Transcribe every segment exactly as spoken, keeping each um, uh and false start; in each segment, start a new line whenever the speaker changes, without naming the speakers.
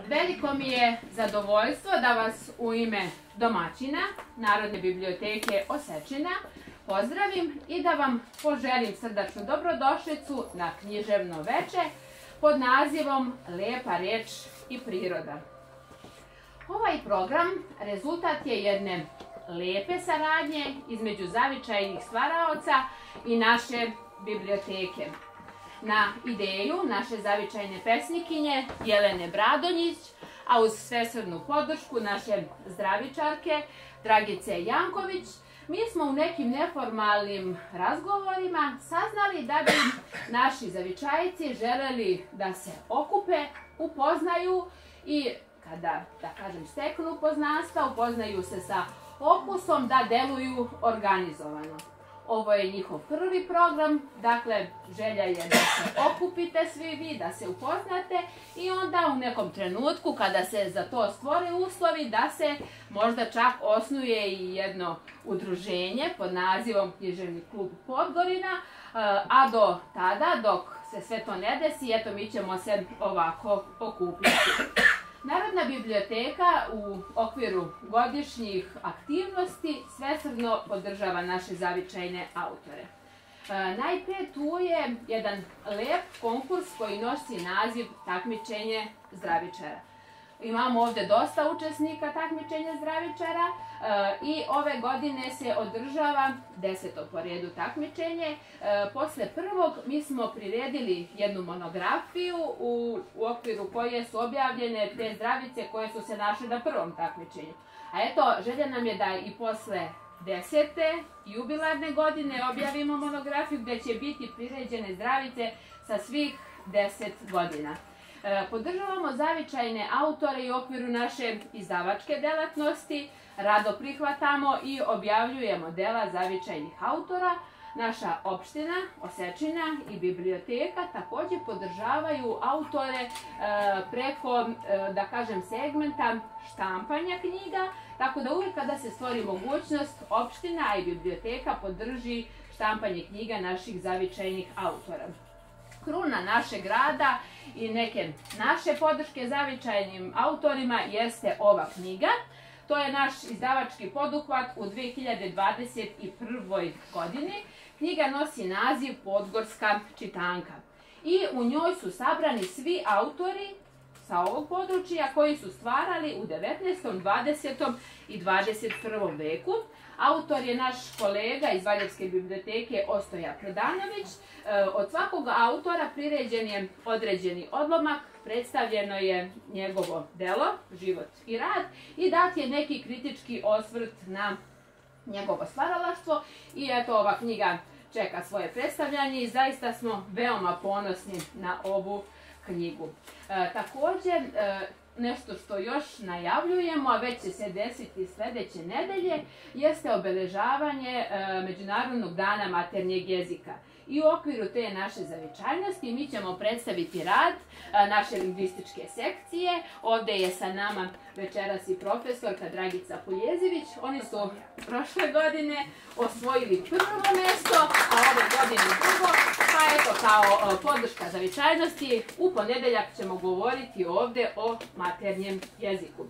Veliko mi je zadovoljstvo da vas u ime domaćina Narodne biblioteke Osečina pozdravim i da vam poželim srdačnu dobrodošlicu na književno veče pod nazivom Lepa reč i priroda. Ovaj program rezultat je jedne lepe saradnje između zavičajnih stvaraoca i naše biblioteke. Na ideju naše zavičajne pesnikinje Jelene Bradonjić, a uz svesrdnu podršku naše zdravičarke Dragice Janković, mi smo u nekim neformalnim razgovorima saznali da bi naši zavičajci želeli da se okupe, upoznaju i kada, da kažem, steknu poznanstva, upoznaju se sa okusom, da deluju organizovano. Ovo je njihov prvi program, dakle želja je da se okupite svi vi, da se upoznate i onda u nekom trenutku kada se za to stvore uslovi da se možda čak osnuje i jedno udruženje pod nazivom Književni klub Podgorina, a do tada, dok se sve to ne desi, eto mi ćemo se ovako okupiti. Narodna biblioteka u okviru godišnjih aktivnosti svesrdno podržava naše zavičajne autore. E, najprije tu je jedan lep konkurs koji nosi naziv Takmičenje zdravičara. Imamo ovdje dosta učesnika takmičenja zdravičara e, i ove godine se održava deseto po redu takmičenje. E, posle prvog mi smo priredili jednu monografiju u, u okviru koje su objavljene te zdravice koje su se našle na prvom takmičenju. A eto, želja nam je da i posle desete jubilarne godine objavimo monografiju gdje će biti priređene zdravice sa svih deset godina. Podržavamo zavičajne autore i u okviru naše izdavačke delatnosti, rado prihvatamo i objavljujemo dela zavičajnih autora. Naša opština, Osečina i biblioteka također podržavaju autore preko, da kažem, segmenta štampanja knjiga, tako da uvijek kada se stvori mogućnost, opština i biblioteka podrži štampanje knjiga naših zavičajnih autora. Kruna našeg rada i neke naše podrške zavičajnim autorima jeste ova knjiga. To je naš izdavački poduhvat u dve hiljade dvadeset prvoj godini. Knjiga nosi naziv Podgorska čitanka i u njoj su sabrani svi autori sa ovog područja koji su stvarali u devetnaestom, dvadesetom i dvadeset prvom veku. Autor je naš kolega iz Valjevske biblioteke Ostoja Prodanović. Od svakog autora priređen je određeni odlomak, predstavljeno je njegovo delo, život i rad i dat je neki kritički osvrt na njegovo stvaralaštvo i eto ova knjiga čeka svoje predstavljanje i zaista smo veoma ponosni na ovu knjigu. E, također, e, nešto što još najavljujemo, a već će se desiti sljedeće nedelje, jeste obeležavanje e, Međunarodnog dana maternjeg jezika. I u okviru te naše zavičajnosti mi ćemo predstaviti rad a, naše lingvističke sekcije. Ovdje je sa nama večeras i profesorka Dragica Puljezivić. Oni su prošle godine osvojili prvo mjesto, a ove godine drugo. Pa eto, kao a, podrška zavičajnosti, u ponedeljak ćemo govoriti ovdje o maternjem jeziku.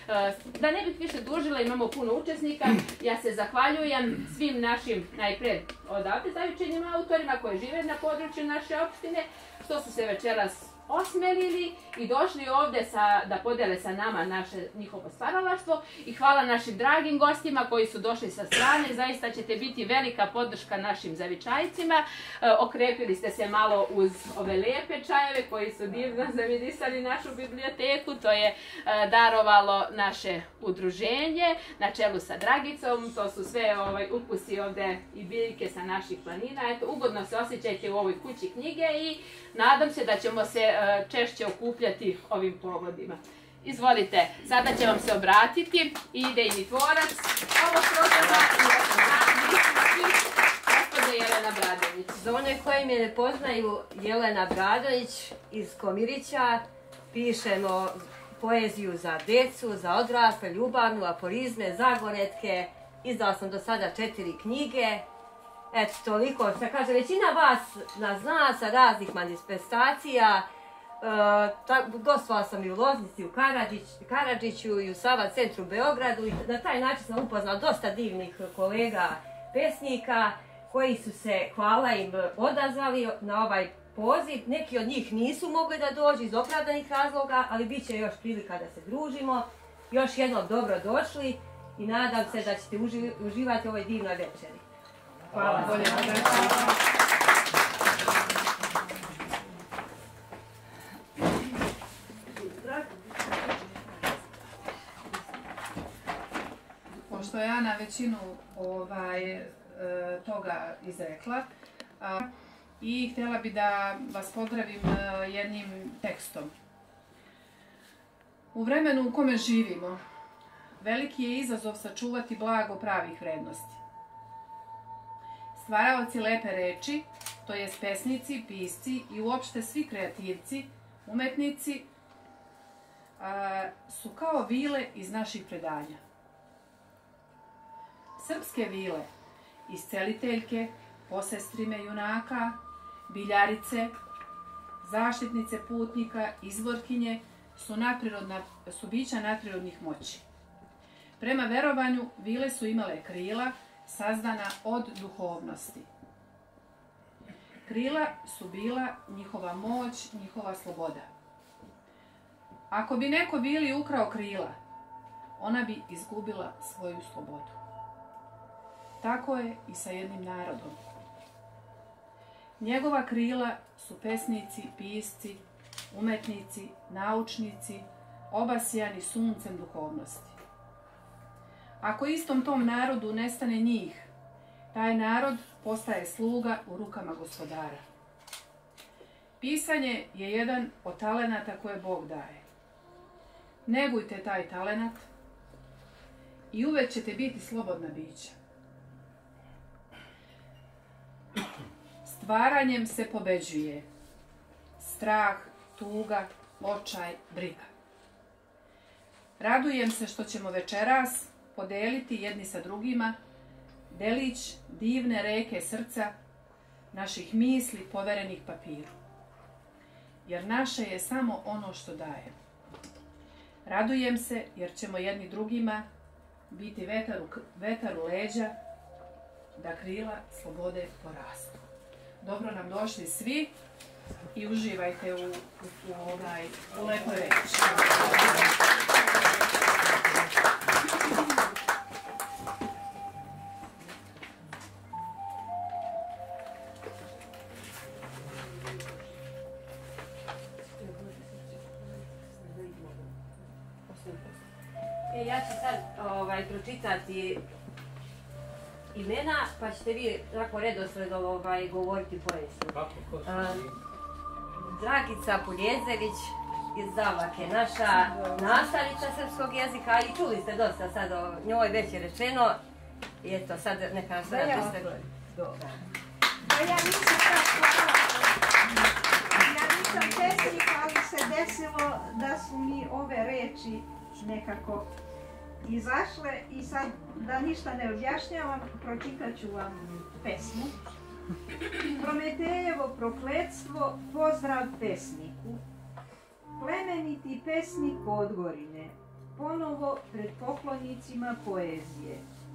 Da ne bih više dužila, imamo puno učesnika, ja se zahvaljujem svim našim najpred odavde zavičajnim autorima koji žive na području naše opštine, što su se večeras osmelili i došli ovdje sa, da podele sa nama naše njihovo stvaralaštvo i hvala našim dragim gostima koji su došli sa strane, zaista ćete biti velika podrška našim zavičajcima. E, okrepili ste se malo uz ove lijepe čajeve koji su divno zamirisali našu biblioteku, to je e, darovalo naše udruženje na čelu sa Dragicom, to su sve ovaj, ukusi ovdje i biljke sa naših planina. Eto, ugodno se osjećajte u ovoj kući knjige i nadam se da ćemo se e, češće okupljati ovim povodima. Izvolite, sada će vam se obratiti idejni tvorac ovog programa i gospođa Jelena Bradonjić.
Za one koji me ne poznaju, Jelena Bradonjić iz Komirića, pišemo poeziju za decu, za odrasle, ljubavnu, aforizme, zagoretke. Izdala sam do sada četiri knjige. Eto, toliko. Što kaže, većina vas nas zna sa raznih manifestacija. Gostvala sam i u Loznici, u Karadžiću i u Sava centru u Beogradu i na taj način sam upoznala dosta divnih kolega pesnika koji su se, hvala im, odazvali na ovaj poziv. Neki od njih nisu mogli da dođu iz opravdanih razloga, ali bit će još prilika da se družimo. Još jednom dobro došli i nadam se da ćete uživati u ovoj divnoj večeri. Hvala. Hvala.
Pošto je Ana većinu ovaj, toga izrekla a, i htjela bi da vas pozdravim jednim tekstom. U vremenu u kome živimo, veliki je izazov sačuvati blago pravih vrednosti. Stvaraoci lepe reči, to jest pesnici, pisci i uopšte svi kreativci, umetnici, a, su kao vile iz naših predanja. Srpske vile, isceliteljke, posestrime junaka, biljarice, zaštitnice putnika, izvorkinje, su, su bića nadprirodnih moći. Prema verovanju, vile su imale krila sazdana od duhovnosti. Krila su bila njihova moć, njihova sloboda. Ako bi neko vili ukrao krila, ona bi izgubila svoju slobodu. Tako je i sa jednim narodom. Njegova krila su pesnici, pisci, umetnici, naučnici, obasjani suncem duhovnosti. Ako istom tom narodu nestane njih, taj narod postaje sluga u rukama gospodara. Pisanje je jedan od talenata koje Bog daje. Negujte taj talenat i uvek ćete biti slobodna bića. Stvaranjem se pobeđuje strah, tuga, očaj, briga. Radujem se što ćemo večeras podeliti jedni sa drugima delić divne reke srca, naših misli poverenih papiru. Jer naše je samo ono što daje. Radujem se jer ćemo jedni drugima biti vetar u, vetar u leđa, da krila slobode porastu. Dobro nam došli svi i uživajte u, u, u, ovaj, u lepoj reči.
E, ja ću sad ovaj, pročitati imena, pa ćete vi tako redosledom ovaj, govoriti poeziju.
Kako, ko su
uh, Dragica Puljezević iz Zavlake, naša nastavnica srpskog jezika, i čuli ste dosta sad o njoj, već je rečeno. I eto, sad neka nas sada predstavi. Dobro.
Da ja nisam tako, ja nisam pesnik, ali se desilo da su mi ove reči nekako izašle i sad da ništa ne objašnjavam, pročitat ću vam pesmu. Prometejevo prokletstvo, pozdrav pesniku. Plemeniti pesnik Podgorine, ponovo pred poklonicima poezije.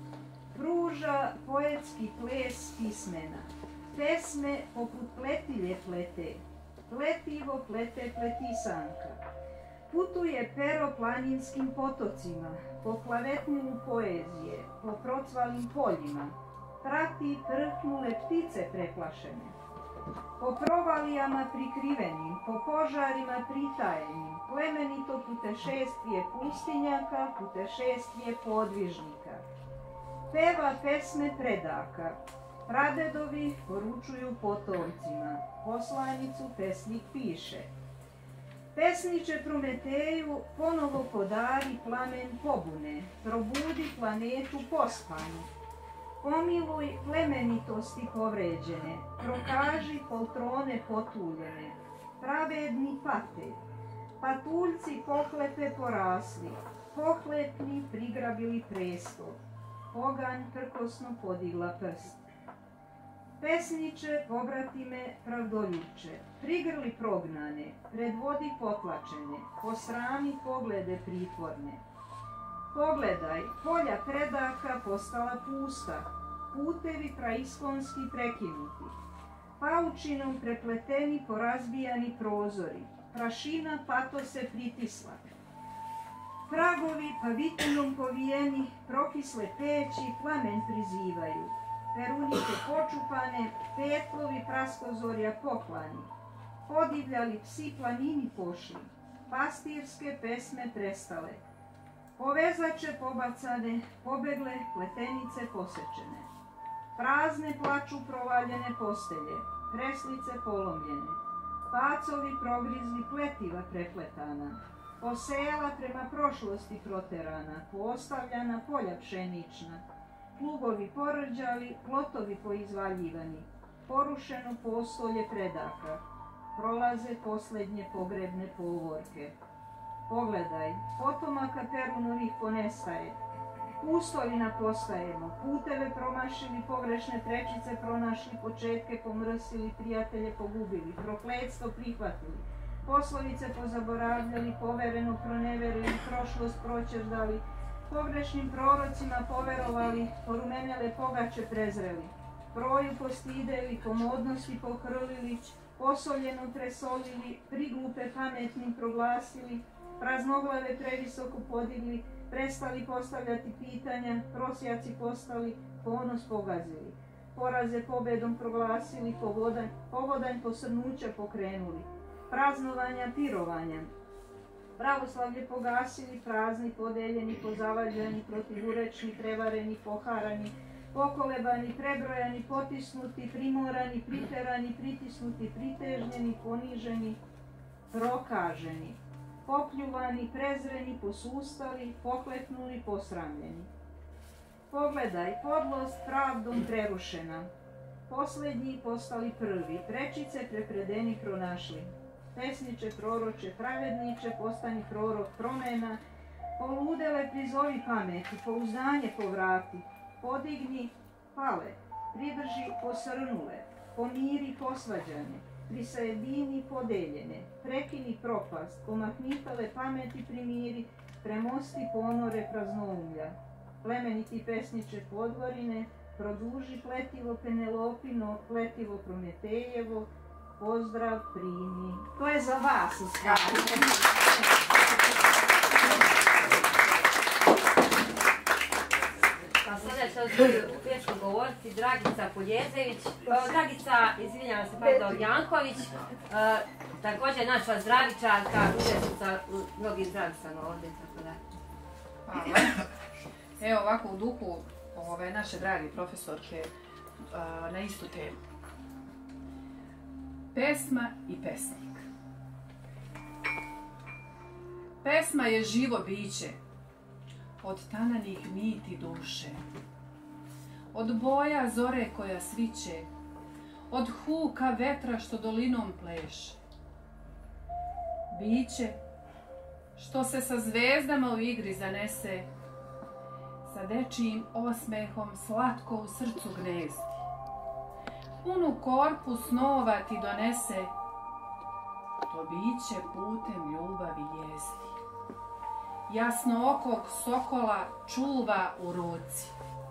Pruža poetski ples pismena, pesme poput pletilje plete, pletivo plete pletisanka. Putuje pero planinskim potocima, po klavetninu poezije, po procvalim poljima, prati prhnule ptice preplašene. Po provalijama prikrivenim, po požarima pritajenim, plemenito putešestvije pustinjaka, putešestvije podvižnika. Peva pesme predaka, pradedovi poručuju potomcima, poslanicu pesnik piše. Pesniče Prometeju, ponovo podari plamen pobune, probudi planetu pospanu. Pomiluj plemenitosti povređene, prokaži poltrone potuljene, pravedni pate, patuljci pohlepe porasli, pohlepni prigrabili prestol, poganj prkosno podigla prst. Pesniče, pobratime, pravdoljubče, prigrli prognane, predvodi potlačene, posrami poglede pritvorne. Pogledaj, polja predaka postala pusta, putevi praiskonski prekinuti, paučinom prepleteni porazbijani prozori, prašina patose pritisla. Pragovi pavitinom povijeni, prokisle peći plamen prizivaju, perunike počupane, petlovi praskozorja poklani, podivljali psi planini pošli, pastirske pesme prestale, povezače pobacane, pobegle pletenice posečene, prazne plaču provaljene postelje, kreslice polomljene, pacovi progrizli pletiva prepletana, posejala prema prošlosti proterana, poostavljana polja pšenična, plugovi porđali, plotovi poizvaljivani, porušeno postolje predaka, prolaze posljednje pogrebne povorke. Pogledaj, potomaka Perunovih ponestaje, pustolina postajemo, puteve promašili, pogrešne prečice pronašli, početke pomrsili, prijatelje pogubili, prokletstvo prihvatili, poslovice pozaboravljali, povereno proneverili, prošlost proćerdali, pogrešnim prorocima poverovali, porumenjale pogače prezreli, proju postideli, komodnosti pohrlili, posoljeno presolili, priglupe pametnim proglasili, praznoglave previsoko podigli, prestali postavljati pitanja, prosjaci postali, ponos pogazili, poraze pobedom proglasili, povodanj, povodanj posrnuća pokrenuli, praznovanja pirovanja, pravoslavlje pogasili, prazni, podeljeni, pozavađani, protivurečni, prevareni, poharani, pokolebani, prebrojani, potisnuti, primorani, priterani, pritisnuti, pritežnjeni, poniženi, prokaženi, popljuvani, prezreni, posustali, pokleknuli, posramljeni. Pogledaj, podlost pravdom prerušena, posljednji postali prvi, prečice prepredeni pronašli. Pesniče, proroče, pravedniče, postani prorok promena, poludele prizovi pameti, pouzdanje povrati, podigni, pale, pridrži posrnule, pomiri posvađane, prisajedini podeljene, prekini propast, pomahnitale pameti primiri, premosti ponore praznoumlja. Plemeniti pesniče podvorine, produži pletivo Penelopino, pletivo Prometejevo, pozdrav primi. To je za vas u stvari.
Pa sada će svoju pjesmu govoriti Dragica Poljezević, Dragica, izvinjavam se, pardon, Janković, također naša zdravičarka, učesnica u mnogim zdravicama ovdje, tako da.
Hvala. Evo ovako u duhu ove naše dragi profesorke na istu temu. Pesma i pesnik. Pesma je živo biće, od tananih niti duše, od boja zore koja sviće, od huka vetra što dolinom pleše. Biće što se sa zvezdama u igri zanese, sa dečijim osmehom slatko u srcu gnezdi. Punu korpu snova ti donese, to biće putem ljubavi jesti. Jasnookog sokola čuva u ruci.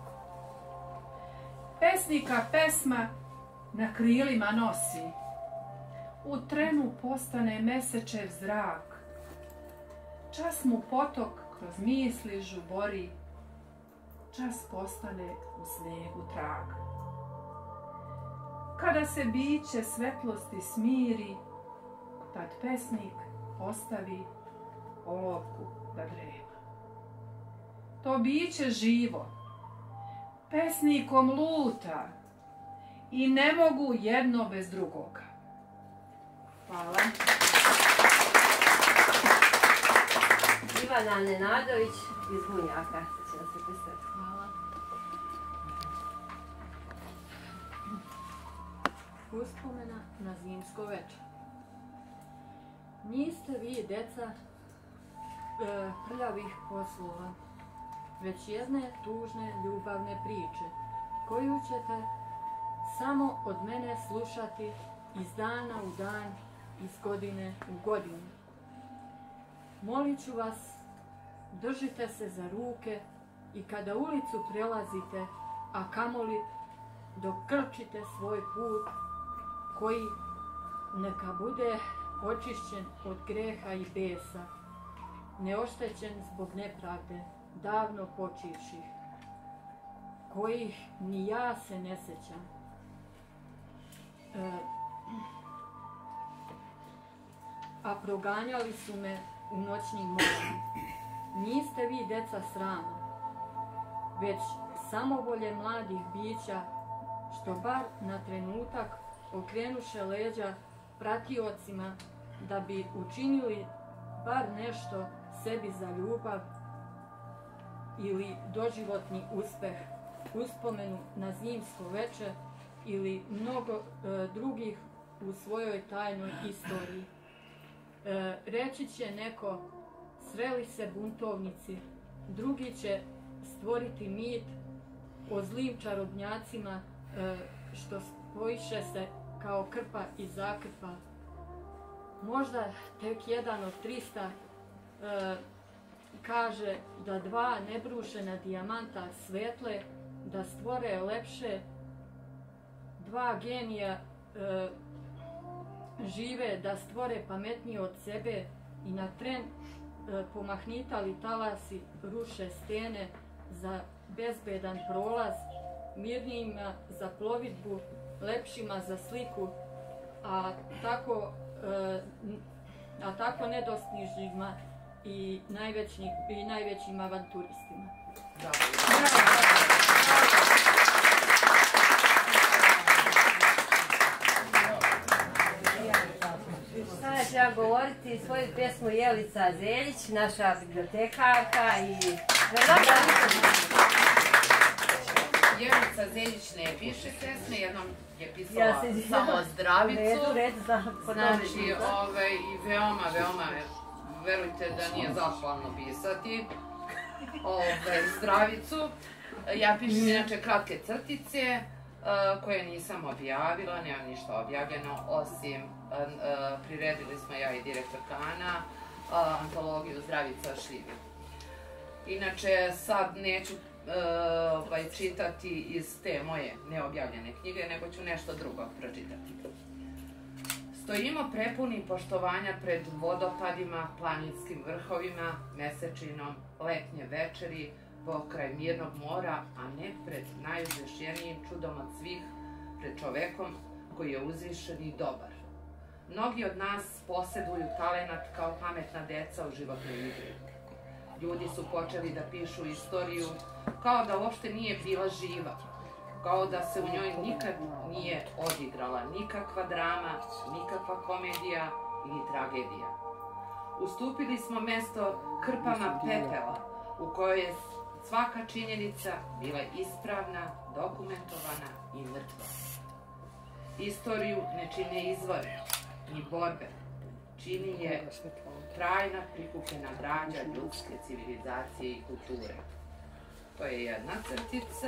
Pesnika pesma na krilima nosi, u trenu postane mesečev zrak. Čas mu potok kroz misli žubori, čas postane u snegu trag. Kada se biće svetlosti smiri, tad pesnik postavi olovku da drema. To biće živo, pesnikom luta i ne mogu jedno bez drugoga. Hvala.
Ivana Nenadović iz Bunjaka će da se predstaviti.
Hvala.
Uspomena na zimsko večer. Niste vi, deca, prljavih poslova, već jedne tužne ljubavne priče, koju ćete samo od mene slušati iz dana u dan, iz godine u godinu. Molit ću vas, držite se za ruke i kada ulicu prelazite, a kamoli dok krčite svoj put, koji neka bude očišćen od greha i besa, neoštećen zbog nepravde, davno počivših, kojih ni ja se ne sjećam. E, a proganjali su me u noćnim morama. Niste vi deca srama, već samovolje mladih bića, što bar na trenutak okrenuše leđa pratiocima da bi učinili bar nešto sebi za ljubav ili doživotni uspeh, uspomenu na zimsko veče ili mnogo e, drugih u svojoj tajnoj istoriji. E, reći će neko, sreli se buntovnici, drugi će stvoriti mit o zlim čarobnjacima e, što spojiše se kao krpa i zakrpa. Možda tek jedan od trista e, kaže da dva nebrušena dijamanta svetle da stvore lepše, dva genija e, žive da stvore pametnije od sebe i na tren e, pomahnitali talasi ruše stene za bezbedan prolaz, mirnijima za plovidbu, lepšima za sliku, a tako, e, a tako nedostižnima i, i najvećim avanturistima.
Sada ću ja govoriti svoju pjesmu Jelica Zeljić, naša bibliotekarka i...
Jelica Zeljić ne piše pesme, jednom je pisala ja samo Zdravicu. Znači, ovaj, i veoma, veoma, verujte da nije zahvalno pisati ovaj, Zdravicu. Ja pišem inače kratke crtice koje nisam objavila, nema ništa objavljeno, osim priredili smo ja i direktor Kana antologiju Zdravica Šljivi. Inače, sad neću ovaj, čitati iz te moje neobjavljene knjige, nego ću nešto drugo pročitati. Stojimo prepuni poštovanja pred vodopadima, planinskim vrhovima, mesečinom, letnje večeri, pokraj mirnog mora, a ne pred najuzvišenijim čudom od svih, pred čovekom koji je uzvišen i dobar. Mnogi od nas posjeduju talenat kao pametna deca u životnoj igri. Ljudi su počeli da pišu istoriju kao da uopšte nije bila živa, kao da se u njoj nikad nije odigrala nikakva drama, nikakva komedija ili tragedija. Ustupili smo mesto krpama pepela u kojoj je svaka činjenica bila ispravna, dokumentovana i mrtva. Istoriju ne čine izvori, ni borbe, čini je trajna prikupljena građa ljudske civilizacije i kulture. To je jedna crtica.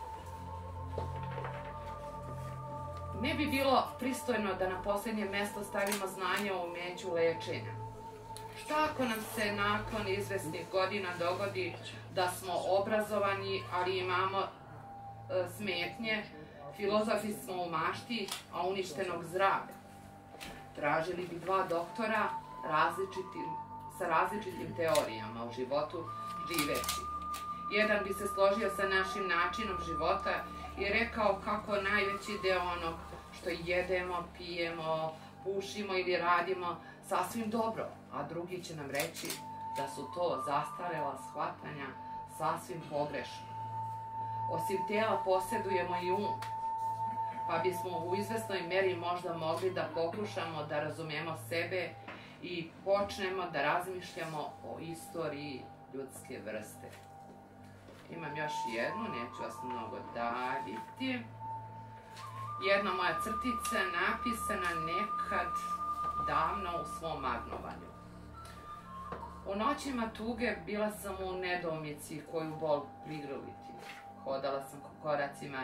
Ne bi bilo pristojno da na posljednje mjesto stavimo znanje o umeću lečenja. Šta ako nam se nakon izvesnih godina dogodi da smo obrazovani, ali imamo e, smetnje, filozofi smo u mašti, a uništenog zdravlja? Tražili bi dva doktora različitim, sa različitim teorijama o životu živeći. Jedan bi se složio sa našim načinom života i rekao kako najveći deo onog što jedemo, pijemo, pušimo ili radimo sasvim dobro, a drugi će nam reći da su to zastarela shvatanja sasvim pogrešno. Osim tijela posjedujemo i um, pa bismo u izvesnoj meri možda mogli da pokušamo da razumijemo sebe i počnemo da razmišljamo o istoriji ljudske vrste. Imam još jednu, neću vas mnogo daviti. Jedna moja crtica napisana nekad davno u svom magnovanju. U noćima tuge bila sam u nedoumici koju bol prigrliti. Hodala sam koracima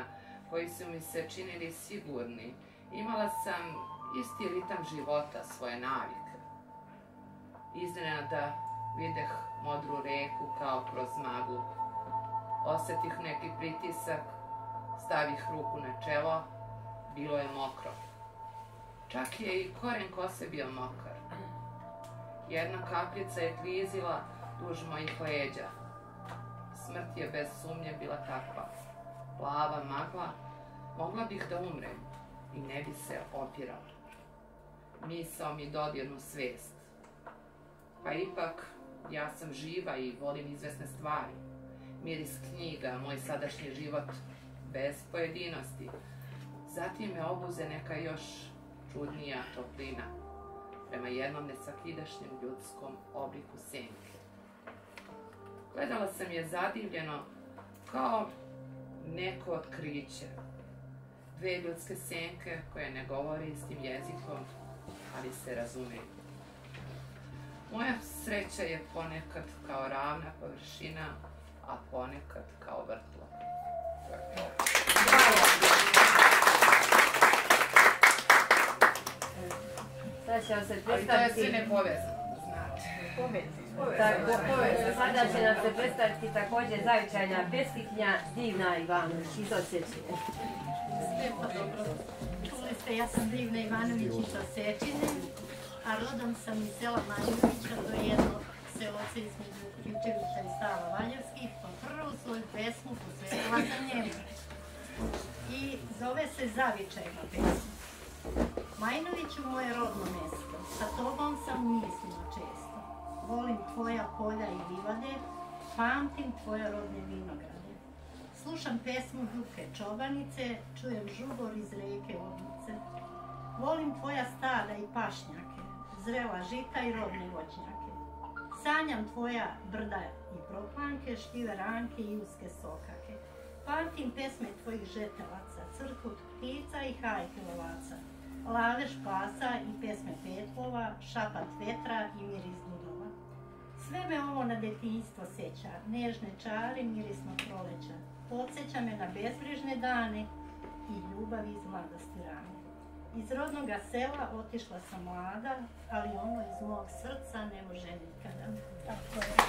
koji su mi se činili sigurni. Imala sam isti ritam života, svoje navike. Iznenada videh modru reku kao kroz maglu. Osetih neki pritisak, stavih ruku na čelo, bilo je mokro. Čak je i koren kose bio mokar. Jedna kapljica je klizila duž mojih leđa. Smrt je bez sumnje bila takva. Plava magla, mogla bih da umrem i ne bi se opirala. Misao mi dodirnu svest. Pa ipak, ja sam živa i volim izvesne stvari. Miris knjiga, moj sadašnji život bez pojedinosti. Zatim me obuze neka još čudnija toplina prema jednom nesvakidašnjem ljudskom obliku senke. Gledala sam je zadivljeno kao neko otkriće. Dve ljudske senke koje ne govore istim jezikom, ali se razumeju. Moja sreća je ponekad kao ravna površina, a ponekad kao vrtlo.
Sada će vam se
Ali to je
predstaviti...
sve nepovezano, znate.
Tako, sada će nam se predstaviti također zavičajna pesnikinja Divna Ivanović iz Osečine.
Sve pa dobro. Čuli ste, ja sam Divna Ivanović iz Osečine, a rodom sam iz sela Manjuvića, to je jedno seloce između Ključevića i Stava Valjevskih, pa prvu svoju pesmu posvetila sam njemu. I zove se Zavičajna pesma. Majnoviću, moje rodno mjesto, sa tobom sam mislila često. Volim tvoja polja i livade, pamtim tvoje rodne vinograde. Slušam pesmu Duke čobanice, čujem žubor iz reke Odnice. Volim tvoja stada i pašnjake, zrela žita i rodne voćnjake. Sanjam tvoja brda i proplanke, štive ranke i uske sokake. Pamtim pesme tvojih žetelaca, crkut ptica i hajke lovaca. Lavež pasa i pesme petlova, šapat vetra i miris dudova. Sve me ovo na detinjstvo seća, nežne čari mirisnog proleća. Podsjeća me na bezbrižne dane i ljubav iz mladosti rane. Iz rodnoga sela otišla sam mlada, ali ono iz mog srca ne može nikada. Tako je.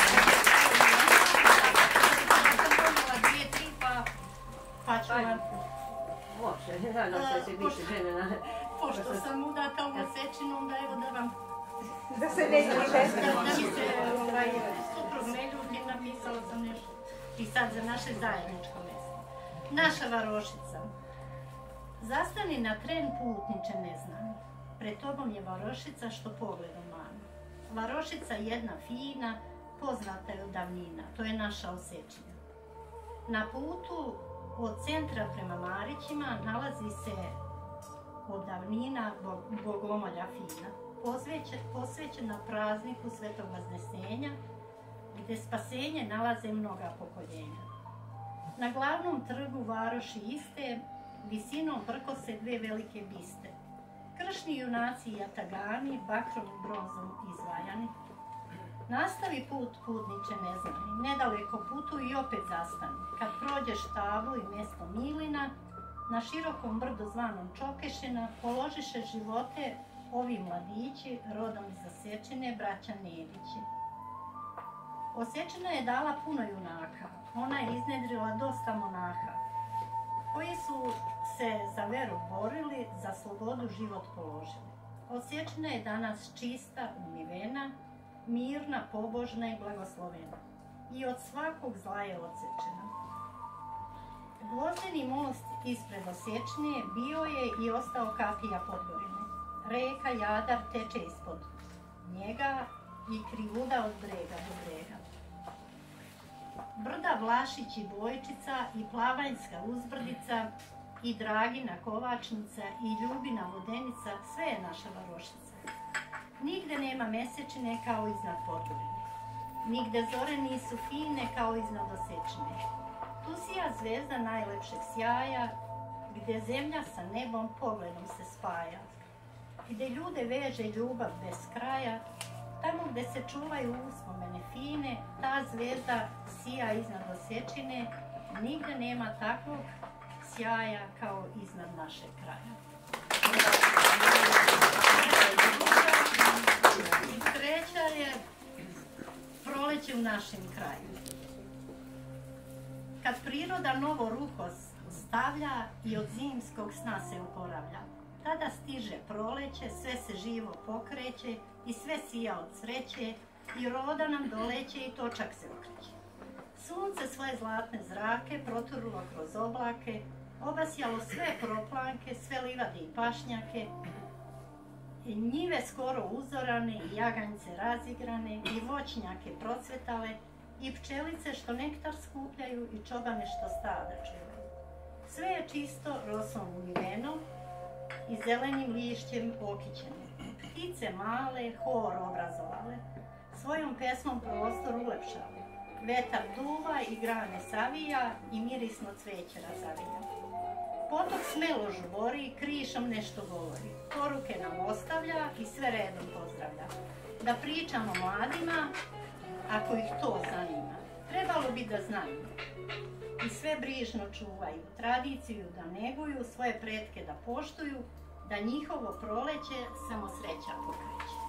Ja sam donijela dvije, tri, pa, pa ću vam...
Može, nadam se da će biti žena.
Pošto sam udata u Osečinu, onda evo da vam...
Da se ne
Da, da mi se ovaj, suprug ne ljubi, napisala sam nešto. I sad za naše zajedničko mjesto. Naša varošica. Zastani na tren putniče neznani. Pred tobom je varošica što pogledom mani. Varošica jedna fina, poznata je od davnina. To je naša Osečina. Na putu od centra prema Marićima nalazi se od davnina bogomolja fina, posvećena prazniku Svetog Vaznesenja, gdje spasenje nalaze mnoga pokoljenja. Na glavnom trgu varoši iste, visinom prkose dve velike biste. Kršni junaci i jatagani, bakrom i bronzom izvajani. Nastavi put, putniče neznani, nedaleko putu i opet zastani. Kad prođeš tablu i mjesto Milina, na širokom brdu zvanom Čokešina, položiše živote ovi mladići, rodom iz Osečine, braća Nedići. Osečina je dala puno junaka, ona je iznedrila dosta monaha, koji su se za veru borili, za slobodu život položili. Osečina je danas čista, umivena, mirna, pobožna i blagoslovena. I od svakog zla je odsečena. Gvozdeni most ispred Osečine bio je i ostao kapija Podgorine. Reka Jadar teče ispod njega i krivuda od brega do brega. Brda Vlašić i Bojčica i Plavanjska uzbrdica i Dragina Kovačnica i Ljubina Vodenica, sve je naša varošica. Nigde nema mesečine kao iznad Podgorine. Nigde zore nisu fine kao iznad Osečine. Tu sija zvezda najlepšeg sjaja, gdje zemlja sa nebom pogledom se spaja. Gdje ljude veže ljubav bez kraja, tamo gdje se čuvaju uspomene fine, ta zvezda sija iznad Osečine, nigde nema takvog sjaja kao iznad našeg kraja. I treća je proleće u našem kraju. Kad priroda novo ruho stavlja i od zimskog sna se oporavlja, tada stiže proleće, sve se živo pokreće i sve sija od sreće i roda nam doleće i točak se okreće. Sunce svoje zlatne zrake proturilo kroz oblake, obasjalo sve proplanke, sve livade i pašnjake, i njive skoro uzorane i jaganjce razigrane i voćnjake procvetale i pčelice što nektar skupljaju i čobane što stada čuvaju. Sve je čisto rosom umiveno i zelenim lišćem okićeno. Ptice male, hor obrazovale, svojom pesmom prostor ulepšale. Vetar duva i grane savija i mirisno cveće razavija. Potok smelo žubori, krišom nešto govori. Poruke nam ostavlja i sve redom pozdravlja. Da pričamo mladima, ako ih to zanima. Trebalo bi da znaju. I sve brižno čuvaju, tradiciju da neguju, svoje pretke da poštuju, da njihovo proleće samo sreća pokreće.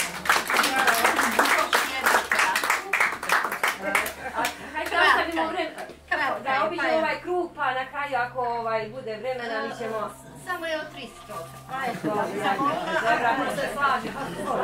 Hajde da ostavimo vremena, da obiđemo ovaj krug, pa na kraju ako bude vremena mi ćemo...
Samo je od tri strofe.
Dobro, se slažemo.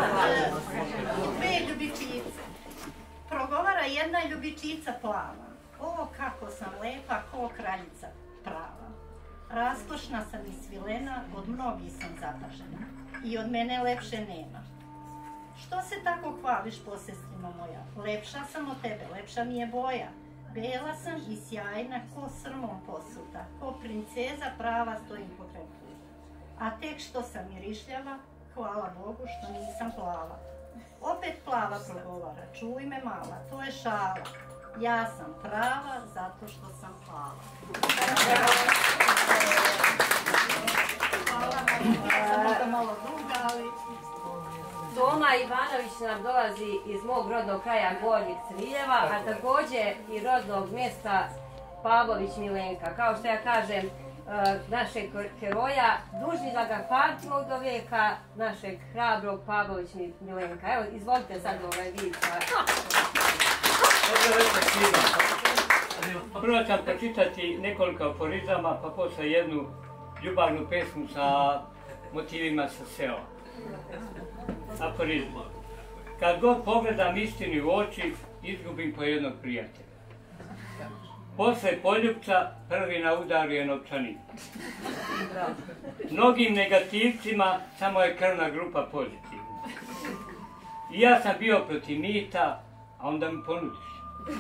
Dve ljubičice. Progovara jedna ljubičica plava. O, kako sam lepa, ko kraljica prava. Raskošna sam i svilena, od mnogih sam zapažena. I od mene lepše nema. Što se tako hvališ, posestrino moja? Lepša sam od tebe, lepša mi je boja. Bela sam i sjajna, ko srmom posuta, ko princeza prava stojim pokraj puta. A tek što sam mirišljava, hvala Bogu što nisam plava. Opet plava progovara, čuj me mala, to je šala. Ja sam prava zato što sam plava. Hvala vam, samo to malo duga, ali...
Toma Ivanović nam dolazi iz mog rodnog kraja Gornjih Criljeva, a također i rodnog mjesta Pavlović Milenka. Kao što ja kažem, našeg heroja, dužni da ga pamtimo do vijeka, našeg hrabrog Pavlović Milenka. Evo, izvolite sad ovaj vid.
Prvo ću pročitati nekoliko aforizama, pa posle jednu ljubavnu pesmu sa motivima sa sela. Aforizma. Kad god pogledam istini u oči, izgubim po jednog prijatelja. Posle poljupca prvi na udaru je novčanik. Mnogim negativcima samo je krvna grupa pozitivna. I ja sam bio protiv mita, a onda mi ponudiš.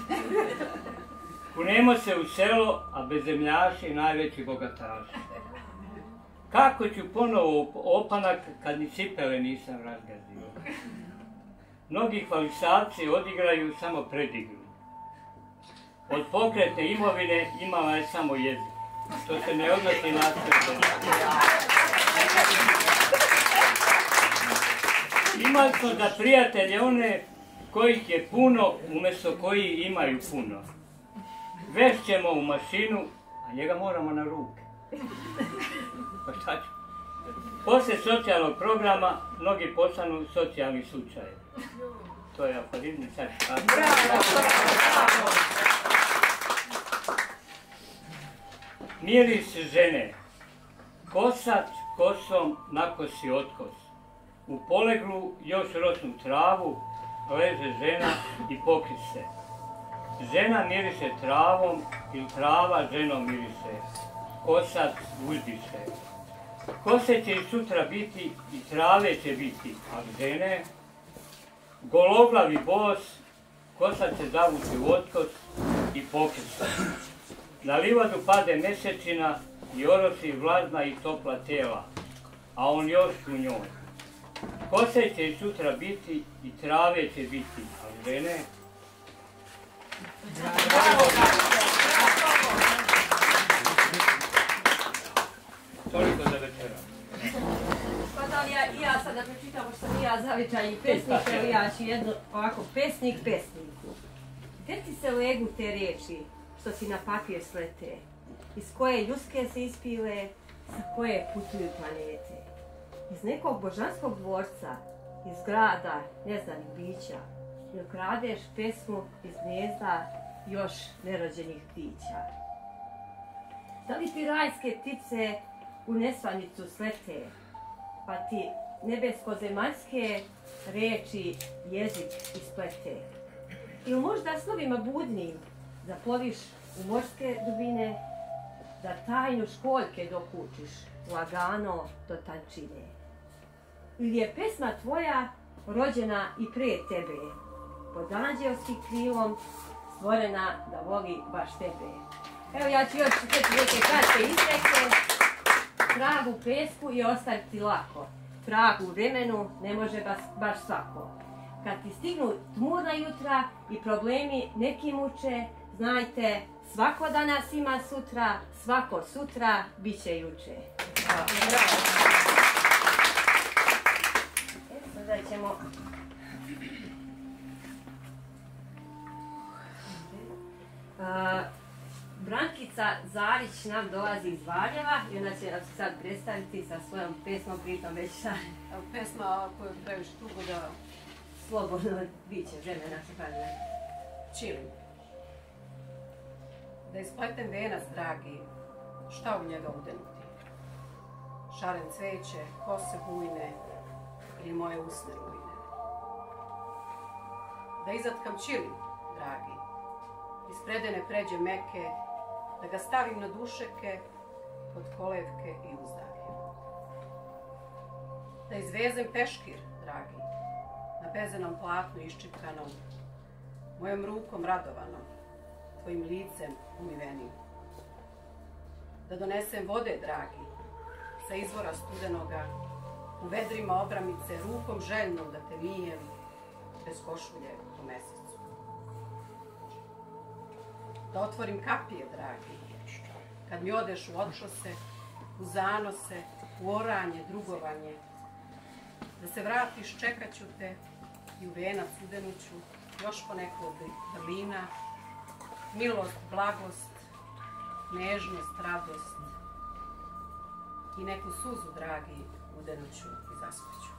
Kunemo se u selo, a bezemljaši najveći bogataši. Kako ću ponovo opanak kad ni cipele nisam razgazio? Mnogi hvalisavci odigraju samo predigru. Od pokretne imovine imala je samo jezik, što se ne odnosi na sve. Imali smo za prijatelje one kojih je puno, umjesto koji imaju puno. Vešćemo u mašinu, a njega moramo na ruke. Pa šta ću? Posle socijalnog programa mnogi postanu socijalni slučajevi. To je aforizmi, sad šta? Miris žene. Kosac kosom nakosi otkos. U poleglu još rosnu travu, leže žena i pokri se. Žena miriše travom ili trava ženom miriše. Kosac uzdiše. Kose će i sutra biti i trave će biti, a žene, gologlavi bos, kosac će zavući u otkos i pokri se. Na livadu pade mesečina i orosi vlažna i topla tela, a on još u njoj. Kose će i sutra biti i trave će biti, a žene... Toliko za večera.
Pa da li ja, i ja sada pročitam, pošto sam i ja zavičajni pesnik, evo ja ću jedno ovako, pesnik pesniku. Gdje ti se legu te riječi što ti na papir slete? iz koje ljuske se ispile, sa koje putuju planete. Iz nekog božanskog dvorca, iz grada neznanih bića, ili kradeš pesmu iz gnezda još nerođenih ptića. Da li ti rajske ptice u nesvanicu slete, pa ti nebesko-zemaljske reči jezik isplete? Ili možda snovima budnim zaploviš u morske dubine, da tajnu školjke dokučiš lagano do tančine? Ili je pesma tvoja rođena i pre tebe, pod anđelskim krilom stvorena da voli baš tebe? Evo ja ću još četiri neke kratke izreke. Trag u pesku je ostaviti lako, trag u vremenu ne može baš, baš svako. Kad ti stignu tmurna jutra i problemi neki muče, znajte, svako danas ima sutra, svako sutra bit će juče. Bravo. E, sada ćemo... Uh, Brankica Zarić nam dolazi iz Valjeva i ona će nam se sad predstaviti sa svojom pesmom, pritom već sa...
Pesma koju praviš tugo da...
Slobodno biće vremena se kaže.
Čilim. Da ispletem venac, dragi, šta u njega udenuti? Šaren cveće, kose bujne ili moje usne rujne? Da izatkam čilim, dragi, iz predene pređe meke, da ga stavim na dušeke, pod kolevke i uzdake. Da izvezem peškir, dragi, na bezenom platnu iščitkanom, mojom rukom radovanom, tvojim licem umivenim. Da donesem vode, dragi, sa izvora studenoga, u vedrima obramice, rukom željnom da te mijem, bez košulje po mesecu. Da otvorim kapije, dragi, kad mi odeš u otšose, u zanose, u oranje, drugovanje. Da se vratiš, čekat ću te i u venac udenuću još po neko od vrlina, milost, blagost, nežnost, radost i neku suzu, dragi, udenuću i zaspeću.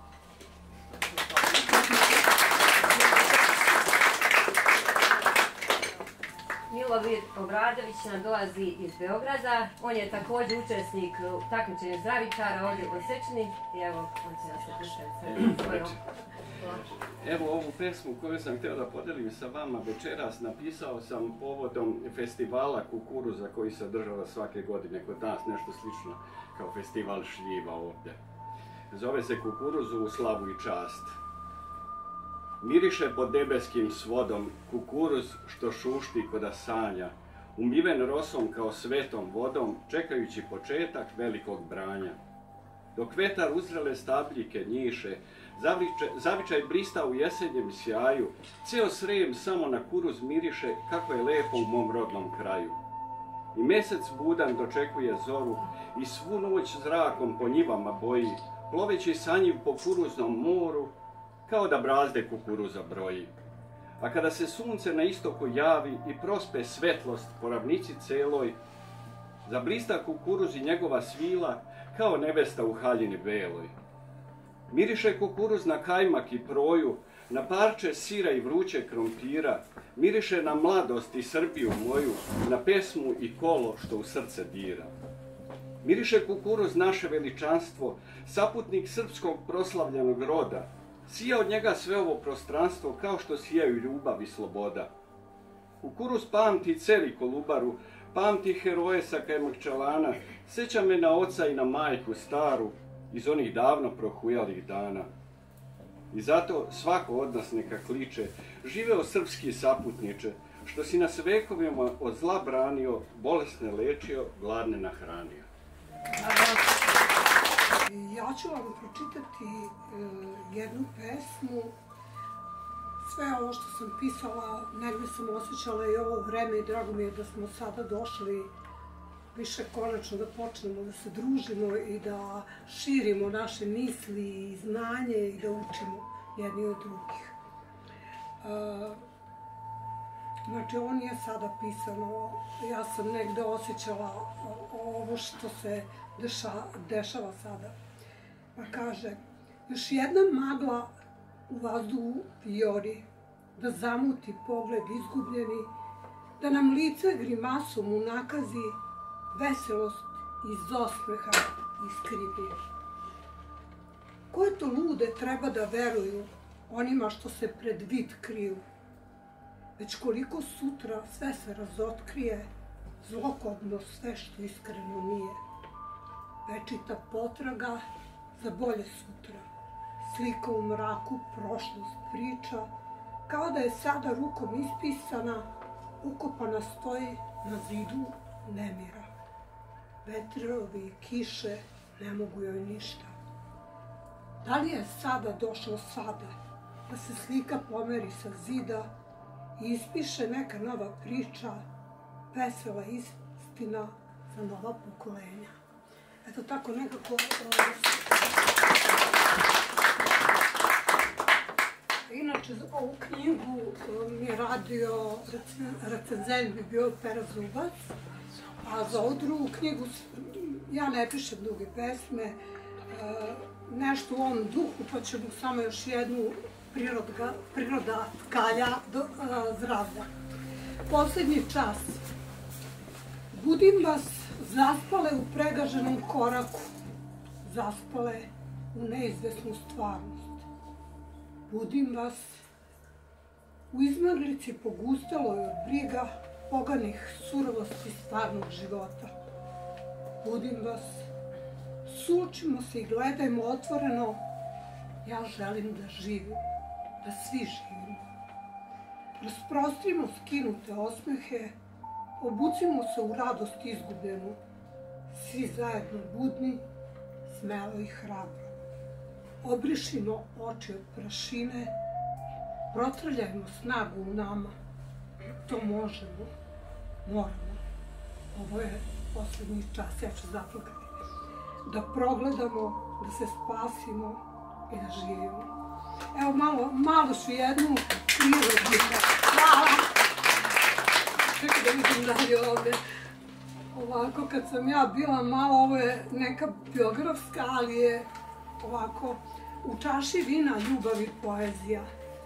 Milovir Obradović nam dolazi iz Beograda. On je također učesnik takmičenja zdravičara ovdje u Osečini. I evo, on će nas slušati svojom.
Evo ovu pesmu koju sam htio da podelim sa vama večeras napisao sam povodom festivala kukuruza koji se održava svake godine kod nas, nešto slično kao festival šljiva ovdje. Zove se Kukuruzu u slavu i čast. Miriše pod nebeskim svodom kukuruz što šušti koda sanja, umiven rosom kao svetom vodom, čekajući početak velikog branja. Dok vetar uzrele stabljike njiše, zavičaj, zavičaj blista u jesenjem sjaju, ceo Srem samo na kuruz miriše kako je lepo u mom rodnom kraju. I mesec budan dočekuje zoru i svu noć zrakom po njivama boji, ploveći sa njim po kuruznom moru, kao da brazde kukuruza broji. A kada se sunce na istoku javi i prospe svetlost po ravnici celoj, zablista kukuruz i njegova svila kao nevesta u haljini beloj. Miriše kukuruz na kajmak i proju, na parče sira i vruće krompira, miriše na mladost i Srbiju moju, na pesmu i kolo što u srce dira. Miriše kukuruz naše veličanstvo, saputnik srpskog proslavljenog roda, sija od njega sve ovo prostranstvo kao što sijaju ljubav i sloboda. Kukuruz pamti celi Kolubaru, pamti heroje sa Kajmakčalana, seća me na oca i na majku staru iz onih davno prohujalih dana. I zato svako od nas neka kliče, živeo srpski saputniče, što si nas vekovima od zla branio, bolesne lečio, gladne nahranio.
Ja ću vam pročitati uh, jednu pesmu. Sve ovo što sam pisala, negdje sam osjećala i ovo vreme i drago mi je da smo sada došli više konačno da počnemo da se družimo i da širimo naše misli i znanje i da učimo jedni od drugih. Uh, Znači, ovo nije sada pisano, ja sam negde osjećala ovo što se deša, dešava sada. Pa kaže, još jedna magla u vazduhu vijori, da zamuti pogled izgubljeni, da nam lice grimasom unakazi, veselost iz osmeha iskrivi. Koje to lude treba da veruju onima što se pred vid kriju? Već koliko sutra sve se razotkrije, zlokodno sve što iskreno nije. Večita potraga za bolje sutra, slika u mraku, prošlost priča, kao da je sada rukom ispisana, ukopana stoji na zidu nemira. Vetrovi i kiše ne mogu joj ništa. Da li je sada došlo sada da se slika pomeri sa zida i ispiše neka nova priča, vesela istina za nova pokolenja? Eto tako nekako... Inače, ovu knjigu mi je radio recenzent, bi bio Pera Zubac, a za ovu drugu knjigu ja ne pišem duge pesme, nešto u ovom duhu, pa ćemo samo još jednu priroda tkalja do zdravlja. Poslednji čas. Budim vas zaspale u pregaženom koraku, zaspale u neizvesnu stvarnost. Budim vas u izmaglici pogusteloj od briga poganih surovosti stvarnog života. Budim vas, suočimo se i gledajmo otvoreno, ja želim da živim, da svi živimo. Rasprostrimo skinute osmehe, obucimo se u radost izgubljenu, svi zajedno budni, smelo i hrabro. Obrišimo oči od prašine, protrljajmo snagu u nama. To možemo, moramo. Ovo je poslednji čas, ja ću zaplakati. Da progledamo, da se spasimo i da živimo. Evo malo, malo ću jednu prirodnu. Hvala! Čekaj da vidim dalje ovde. Ovako, kad sam ja bila malo, ovo je neka biografska, ali je ovako, u čaši vina ljubav i poezija.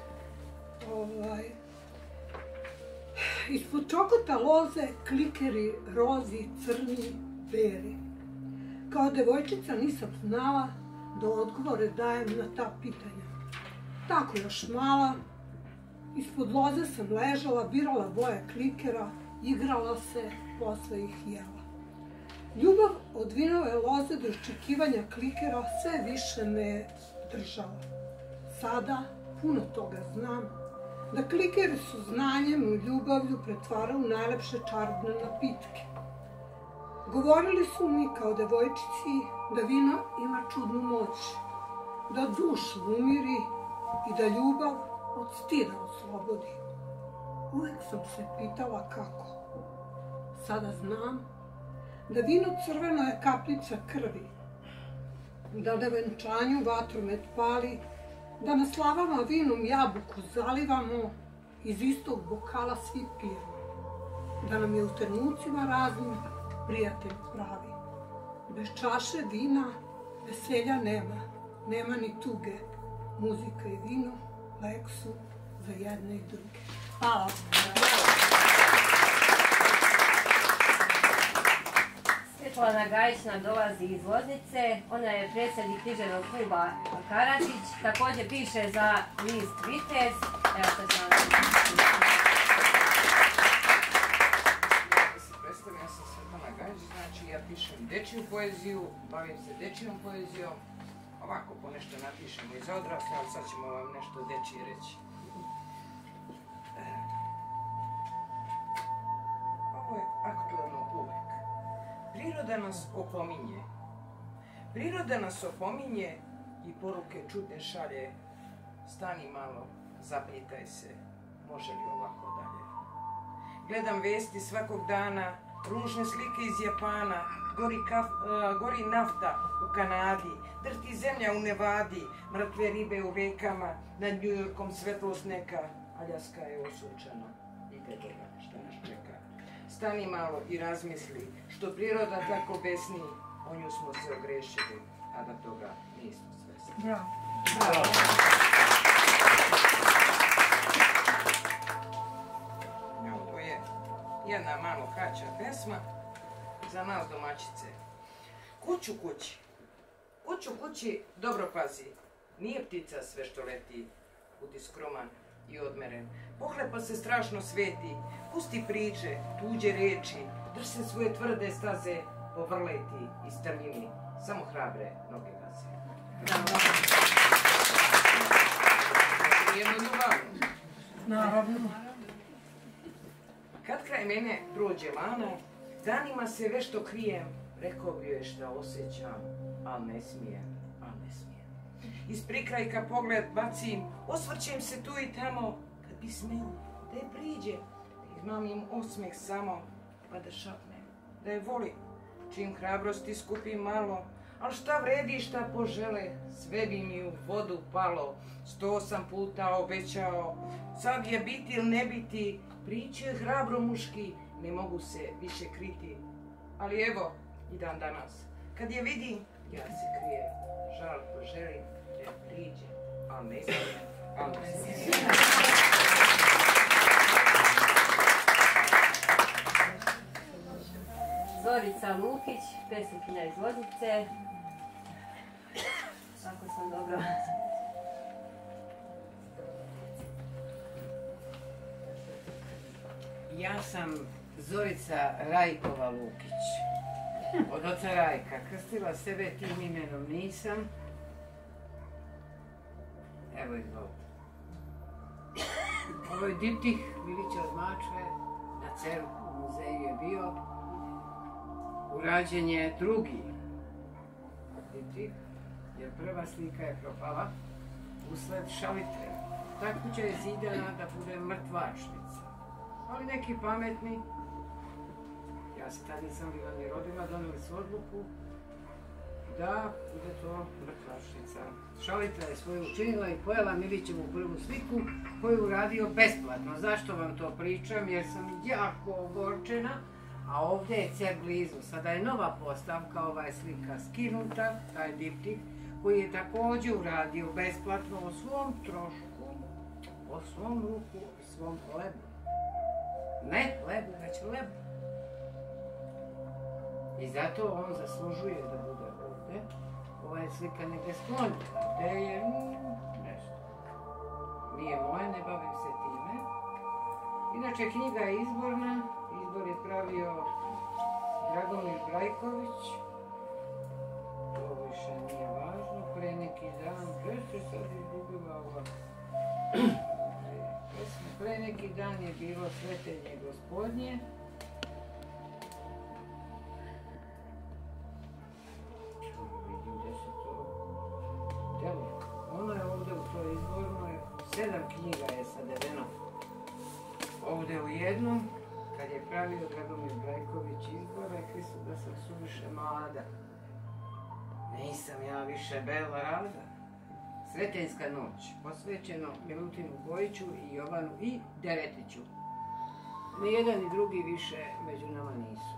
Ispod čokota loze klikeri, rozi, crni, beli. Kao devojčica nisam znala da odgovore dajem na ta pitanja. Tako još mala, ispod loze sam ležala, birala boje klikera, igrala se, posle ih jela. Ljubav od vinove loze do iščekivanja klikera sve više me držala. Sada puno toga znam, da klikeri su znanjem i ljubavlju pretvarali u najlepše čarobne napitke. Govorili su mi kao devojčici da vino ima čudnu moć, da dušu umiri i da ljubav od stida oslobodi. Uvek sam se pitala kako. Sada znam da vino crveno je kapljica krvi, da na venčanju vatromet pali, da na slavama vinom jabuku zalivamo, iz istog bokala svi pijemo, da nam je u trenucima raznim prijatelj pravi. Bez čaše vina veselja nema, nema ni tuge, muzika i vino lek su za jedne i druge. Hvala.
Svetlana Gajić nam dolazi iz Loznice, ona je predsjednik književnog kluba Karadžić, također piše za list Vitez. Evo što znam.
Da se predstavim, ja sam Svetlana Gajić, znači ja pišem dečiju poeziju, bavim se dečijom poezijom, ovako ponešto napišemo iz odrasla, ali sad ćemo vam nešto dečije reći. Ovo je aktualno uvek. Priroda nas opominje. Priroda nas opominje i poruke čudne šalje. Stani malo, zapitaj se, može li ovako dalje. Gledam vesti svakog dana, ružne slike iz Japana, gori, kaf, uh, gori nafta u Kanadi, drti zemlja u Nevadi, mrtve ribe u rekama, nad Njujorkom svetlost neka, Aljaska je osunčana. ide toga što nas čeka. Stani malo i razmisli, što priroda tako besni, o nju smo se ogrešili, a da toga nismo svesni.
Bravo.
Bravo. Ovo je jedna malo kraća pesma za nas domaćice. Kuću kući. Kuću kući dobro pazi. Nije ptica sve što leti, budi skroman i odmeren. Pohlepa se strašno sveti, pusti priče, tuđe reči, drž se svoje tvrde staze, povrleti i strmini, samo hrabre noge gaze. Bravo. Jedno ljubavno.
Naravno.
Kad kraj mene prođe lana, danima se vešto krijem, rekao bi joj šta osjećam, al ne smijem, al ne smijem. Iz prikrajka pogled bacim, osvrćem se tu i tamo, kad bi smeo da je priđe, da izmamim osmeh samo, pa da šapnem, da je volim, čim hrabrosti skupim malo, al šta vredi šta požele, sve bi mi u vodu palo, sto osam puta obećao, sad je biti ili ne biti, priče hrabro muški, ne mogu se više kriti, ali evo, i dan danas, kad je vidim, ja se krijem, žal poželim, da priđe, al ne smijem, al ne smijem.
Zorica Lukić, pesnikinja iz Loznice. Ako sam dobro.
Ja sam Zorica Rajkova Lukić, od oca Rajka. Krstila sebe tim imenom nisam. Evo izvolite. Ovo je diptih Milića od Mačve, na Ceru u muzeju je bio. Urađen je drugi diptih, jer prva slika je propala usled šalitre. Ta kuća je zidana da bude mrtvačnica. Ali neki pametni, ja se tad nisam bila ni rodila, doneli su odluku da bude to mrtvačnica. Šalitra je svoju učinila i pojela Milićevu prvu sliku koju je uradio besplatno. Zašto vam to pričam? Jer sam jako ogorčena, a ovdje je Cer blizu. Sada je nova postavka, ova je slika skinuta, taj diptih, koji je također uradio besplatno o svom trošku, o svom ruku i svom lebu. Ne lebu, već lebu. I zato on zaslužuje da bude ovdje. Ova je slika negdje sklonjena, gdje je nešto. Nije moje, ne bavim se time. Inače, knjiga je izborna. Izbor je pravio Dragomir Brajković. To više nije važno. Pre neki dan, pre se sad izgubila ova... Pre neki dan je bilo Svetenje Gospodnje. Vidim gdje se to delo. Ono je ovdje u toj izbornoj, sedam knjiga je sadeveno ovdje u jednom. Kad je pravio Dragomir Brajković izbor, rekli su da sam suviše mlada. Nisam ja više bela rada. Sretenjska noć, posvećeno Milutinu Bojiću i Jovanu i Deretiću. Ni jedan ni drugi više među nama nisu.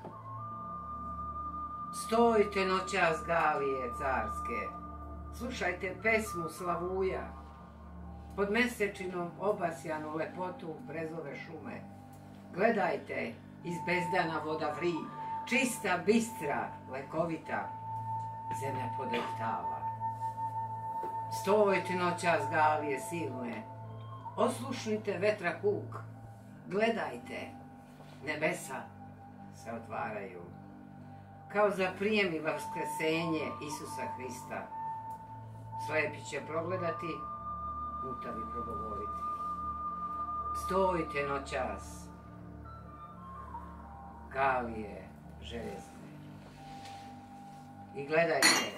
Stojte noćas galije carske, slušajte pesmu Slavuja, pod mesečinom obasjanu lepotu brezove šume. Gledajte, iz bezdana voda vri, čista, bistra, lekovita, zemlja podrhtava. Stojte noćas galije silne, oslušnite vetra kuk, gledajte, nebesa se otvaraju, kao za prijem i vaskrsenje Isusa Hrista. Slepi će progledati, mutavi progovoriti. Stojte noćas, galije željezne, i gledajte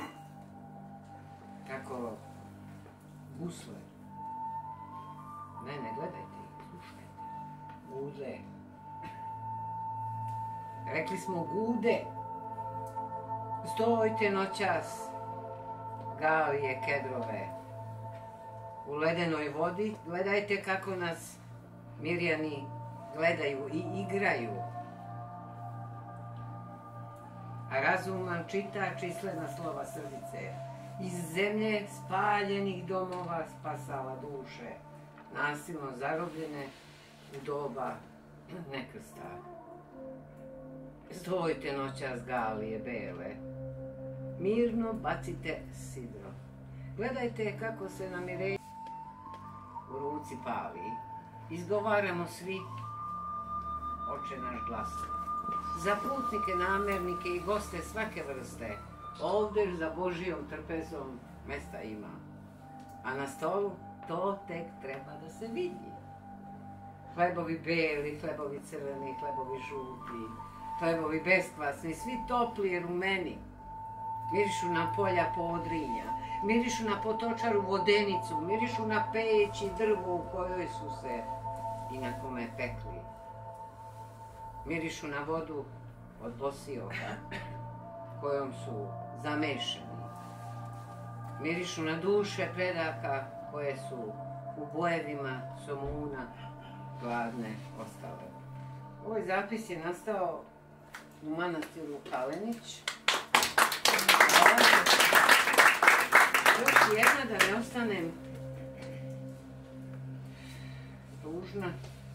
kako gusle, ne, ne gledajte ih, slušajte, gude. Rekli smo gude. Stojte noćas, galije kedrove, u ledenoj vodi, gledajte kako nas Mirjani gledaju i igraju. A razuman čita čislena slova srdice. Iz zemlje spaljenih domova spasava duše, nasilno zarobljene u doba nekrsta. Stojte noćas galije bele, mirno bacite sidro. Gledajte kako se namirenje u ruci pali. Izgovaramo svi Oče naš glas. Za putnike, namernike i goste svake vrste, ovdje za Božijom trpezom mesta ima. A na stolu to tek treba da se vidi. Hlebovi beli, hlebovi crveni, hlebovi žuti, hlebovi beskvasni, svi topli i rumeni. Mirišu na polja Podrinja, mirišu na potočaru Vodenicu, mirišu na peć i drvo u kojoj su se i na kome pekli. Mirišu na vodu od Bosioka, kojom su zamešani. Mirišu na duše predaka koje su u bojevima Somuna gladne ostale. Ovaj zapis je nastao u manastiru Kalenić. Još jedna da ne ostanem tužna,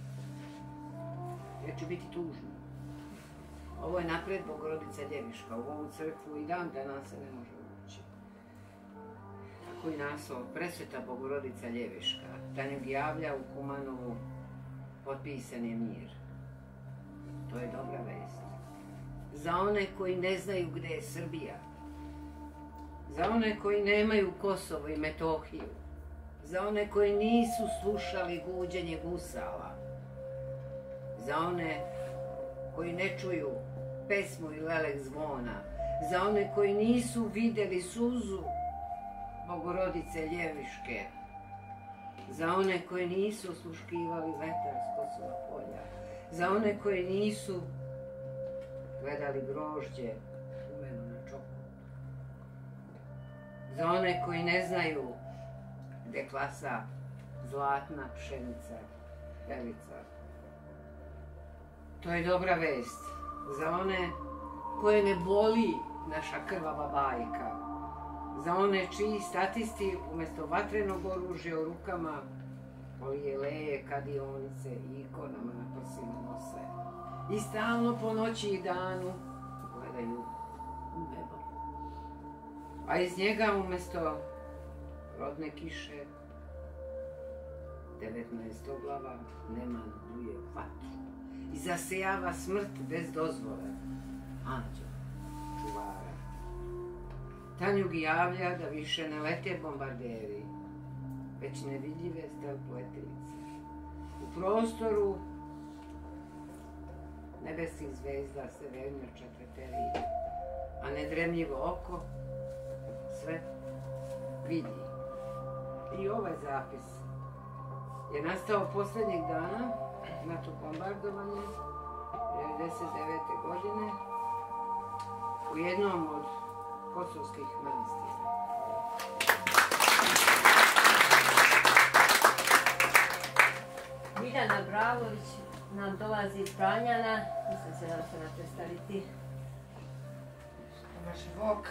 jer ću biti tužna. Ovo je napred Bogorodica Ljeviška, u ovu crkvu i dan danas se ne može ući. Tako i naslov, Presveta Bogorodica Ljeviška, Tanjug javlja u Kumanovu, potpisan je mir. To je dobra vest. Za one koji ne znaju gde je Srbija, za one koji nemaju Kosovo i Metohiju, za one koji nisu slušali guđenje gusala, za one koji ne čuju pesmu i lelek zvona, za one koji nisu vidjeli suzu Bogorodice Ljeviške, za one koji nisu osluškivali vetar s Kosova polja, za one koji nisu gledali grožđe umeno na čoku, za one koji ne znaju gde klasa zlatna pšenica, pelica. To je dobra vest za one koje ne boli naša krvava bajka, za one čiji statisti umjesto vatrenog oružja u rukama polijeleje, kadionice i ikonama na prsima nose i stalno po noći i danu gledaju u nebo. A iz njega umjesto rodne kiše devetnaestoglava Neman duje vatru i zasejava smrt bez dozvole anđela, čuvara. Tanjug javlja da više ne lete bombarderi, već nevidljive stealth letelice. U prostoru nebeskih zvezda se vernjača treterije, a nedremljivo oko sve vidi. I ovaj zapis je nastao posljednjeg dana NATO bombardovanje devedeset devete. godine u jednom od kosovskih manastira.
Biljana Bravović nam dolazi iz Pranjana, mislim se nam se nam predstaviti.
Baš Bog.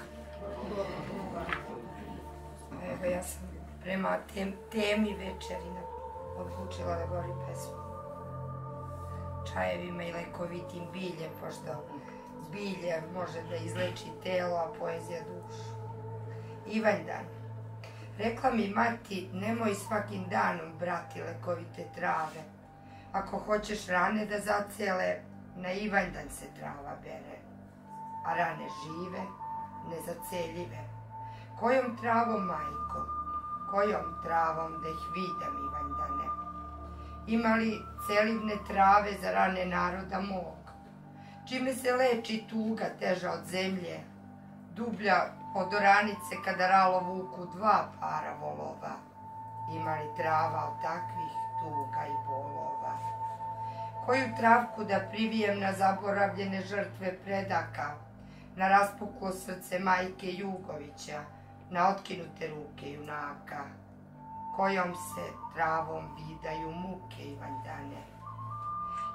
Evo ja sam prema tem, temi večerina odlučila da govorim pesmu. Čajevima i lekovitim biljem, pošto bilje može da izleči telo, a poezija dušu. Ivanjdan. Rekla mi mati, nemoj svakim danom brati lekovite trave. Ako hoćeš rane da zacele, na Ivanjdan se trava bere. A rane žive, nezaceljive. Kojom travom, majko, kojom travom da ih vidam, Ivanjdane? Ima li celivne trave za rane naroda mog? Čime se leči tuga teža od zemlje, dublja od oranice kada ralo vuku dva para volova? Ima li trava od takvih tuga i bolova? Koju travku da privijem na zaboravljene žrtve predaka, na raspuklo srce majke Jugovića, na otkinute ruke junaka? Kojom se travom vidaju muke, Ivanjdane?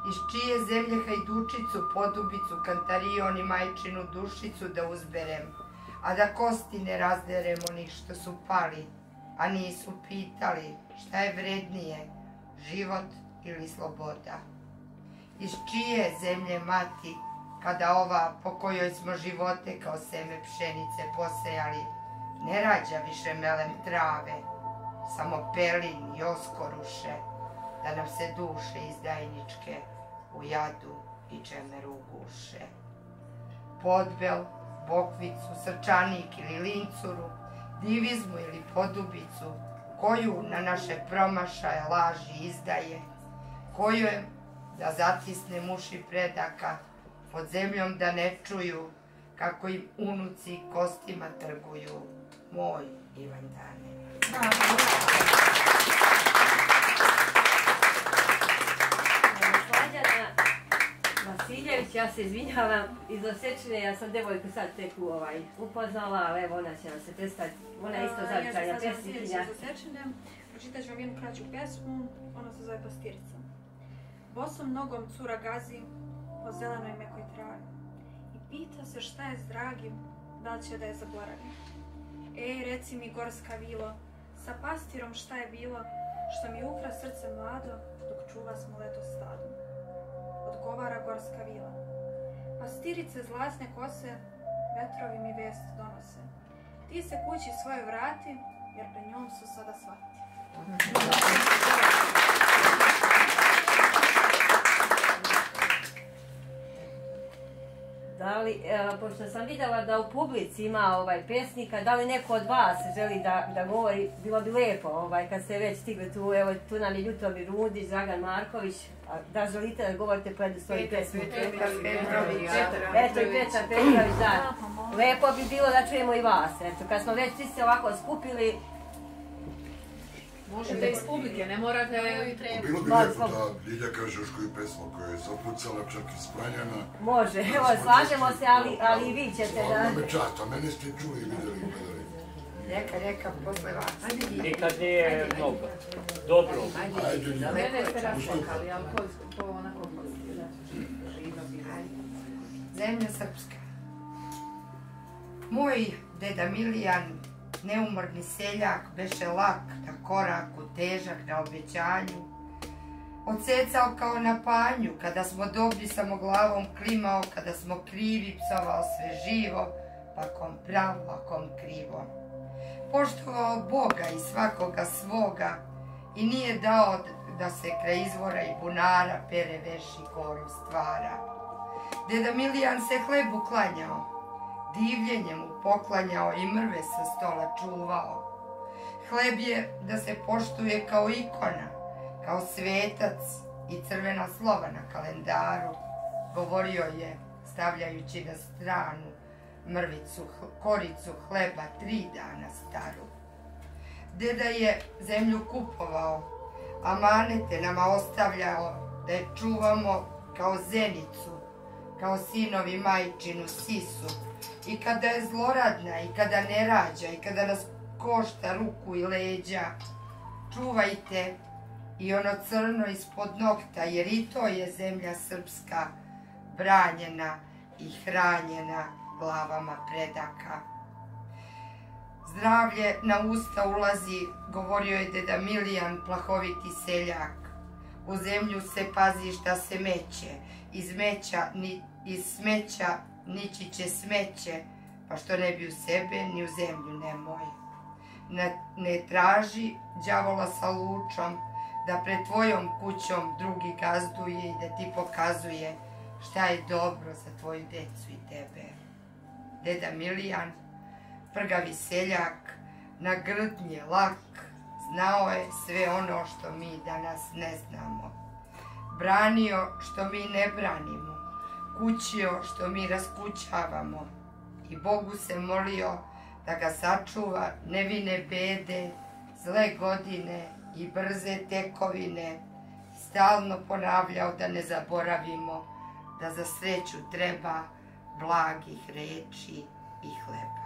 iz čije zemlje hajdučicu, podobicu, kantarion i majčinu dušicu da uzberem, a da kosti ne razderem onih što su pali, a nisu pitali šta je vrednije, život ili sloboda. Iz čije zemlje mati, kada ova po kojoj smo živote kao seme pšenice posejali, ne rađa više melem trave, samo pelin i oskoruše, da nam se duše izdajničke u jadu i čemeru guše. Podbel, Bokvicu, Srčanik ili Lincuru, divizmu ili Podobicu, koju na naše promašaje laži izdaje, koju je da zatisne muši predaka, pod zemljom da ne čuju, kako im unuci kostima trguju. Moj Ivandane.
Slađana Vasiljević, ja se izvinjavam, iz Osečine, ja sam devojku sad tek upoznala, ali evo ona će nam se predstaviti, ona je isto zavičanja pesnikinja.
Ja sam iz Osečine, pročitat ću vam jednu kraću pesmu, ona se zove Pastirica. Bosom nogom cura gazi po zelenoj mekoj travi i pita se šta je s dragim, da li će da je zaboravi. Ej, reci mi gorska vilo, sa pastirom šta je bilo, što mi ukra srce mlado, dok čuva smo leto stado. Odgovara gorska vila. Pastirice zlasne kose, vetrovi mi vest donose. Ti se kući svoje vrati, jer pred njom su sada svati.
Da li, pošto sam vidjela da u publici ima ovaj pesnika, da li neko od vas želi da, da govori, bilo bi lijepo ovaj, kad ste već stigli tu, evo tu nam je Ljubomir Rundić, Dragan Marković, a da želite da govorite pred svoji pesmi. Eto i Petar Petrović, da. Lijepo bi bilo da čujemo i vas, eto, kad smo već svi se ovako skupili.
Možete iz publike, ne morate...
Bilo bi lijepo da Ljilja kaže još koju pesmu koja je zapucala, čak i Spranjana.
Može, evo, slažemo se, ali i vi ćete da...
Ovo me čast, a mene ste čuli i vidjeli i gledali.
Neka, neka, posle vas.
Nikad nije mnogo. Dobro.
Ajde, Ljilja.
Mene ste raštekali, ali ko onako...
Zemlja srpska. Moj deda Milijan, neumorni seljak, beše lak na koraku, težak na obećanju. Odsecao kao na panju, kada smo dobri samo glavom klimao, kada smo krivi psovao sve živo, pa kom pravo, a kom krivo. Poštovao Boga i svakoga svoga i nije dao da se kraj izvora i bunara pere veši korov stvara. Deda Milijan se hlebu klanjao, divljenje mu poklanjao i mrve sa stola čuvao. Hleb je da se poštuje kao ikona, kao svetac i crvena slova na kalendaru, govorio je stavljajući na stranu mrvicu, koricu hleba tri dana staru. Deda je zemlju kupovao, a manete nama ostavljao da je čuvamo kao zenicu, kao sinovi majčinu sisu. I kada je zloradna, i kada ne rađa, i kada nas košta ruku i leđa, čuvajte i ono crno ispod nokta, jer i to je zemlja srpska, branjena i hranjena glavama predaka. Zdravlje na usta ulazi, govorio je deda Milijan, plahoviti seljak. U zemlju se pazi šta se meće, iz meća, ni, iz smeća nići će smeće, pa što ne bi u sebe ni u zemlju nemoj. Ne, ne traži đavola sa lučom, da pred tvojom kućom drugi gazduje i da ti pokazuje šta je dobro za tvoju decu i tebe. Deda Milijan, prgavi seljak, na grdnje lak, znao je sve ono što mi danas ne znamo. Branio što mi ne branimo, kućio što mi raskućavamo i Bogu se molio da ga sačuva nevine bede, zle godine i brze tekovine. Stalno ponavljao da ne zaboravimo da za sreću treba blagih reči i hleba.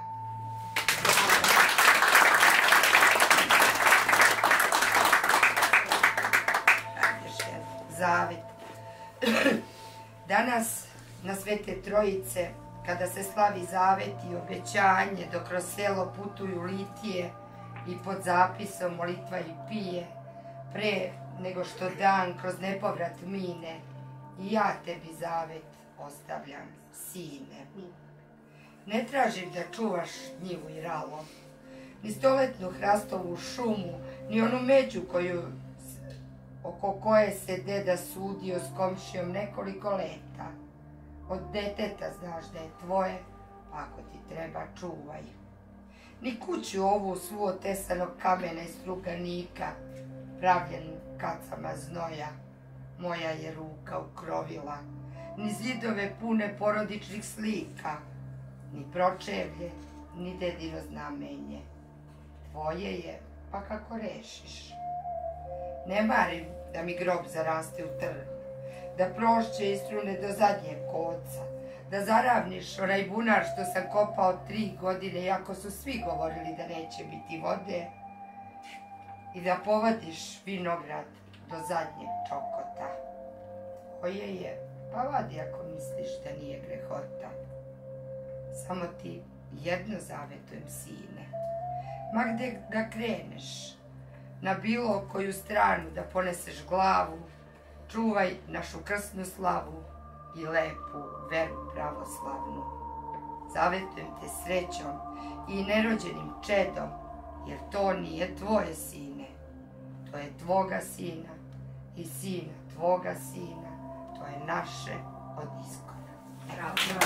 Zavet. Danas na Svete Trojice, kada se slavi zavet i obećanje, dok kroz selo putuju litije i pod zapisom molitva i pije, pre nego što dan kroz nepovrat mine, i ja tebi zavet ostavljam, sine. Ne tražim da čuvaš njivu i ralo, ni stoletnu hrastovu šumu, ni onu među koju, oko koje se deda sudio s komšijom nekoliko leta. Od deteta znaš da je tvoje, pa ako ti treba čuvaj. Ni kuću ovu svu od tesanog kamena i struganika, pravljenu kacama znoja, moja je ruka ukrovila, ni zidove pune porodičnih slika, ni pročevlje, ni dedino znamenje. Tvoje je, pa kako rešiš. Ne marim da mi grob zaraste u trn, da prošće istrune do zadnjeg koca, da zaravniš onaj bunar što sam kopao tri godine, iako su svi govorili da neće biti vode, i da povadiš vinograd do zadnjeg čokota. Koje je, pa vadi ako misliš da nije grehota. Samo ti jedno zavetujem, sine, ma gde da kreneš, na bilo koju stranu da poneseš glavu, čuvaj našu krsnu slavu i lepu veru pravoslavnu. Zavetujem te srećom i nerođenim čedom, jer to nije tvoje, sine. To je tvoga sina i sina tvoga sina. To je naše od iskora. Bravo.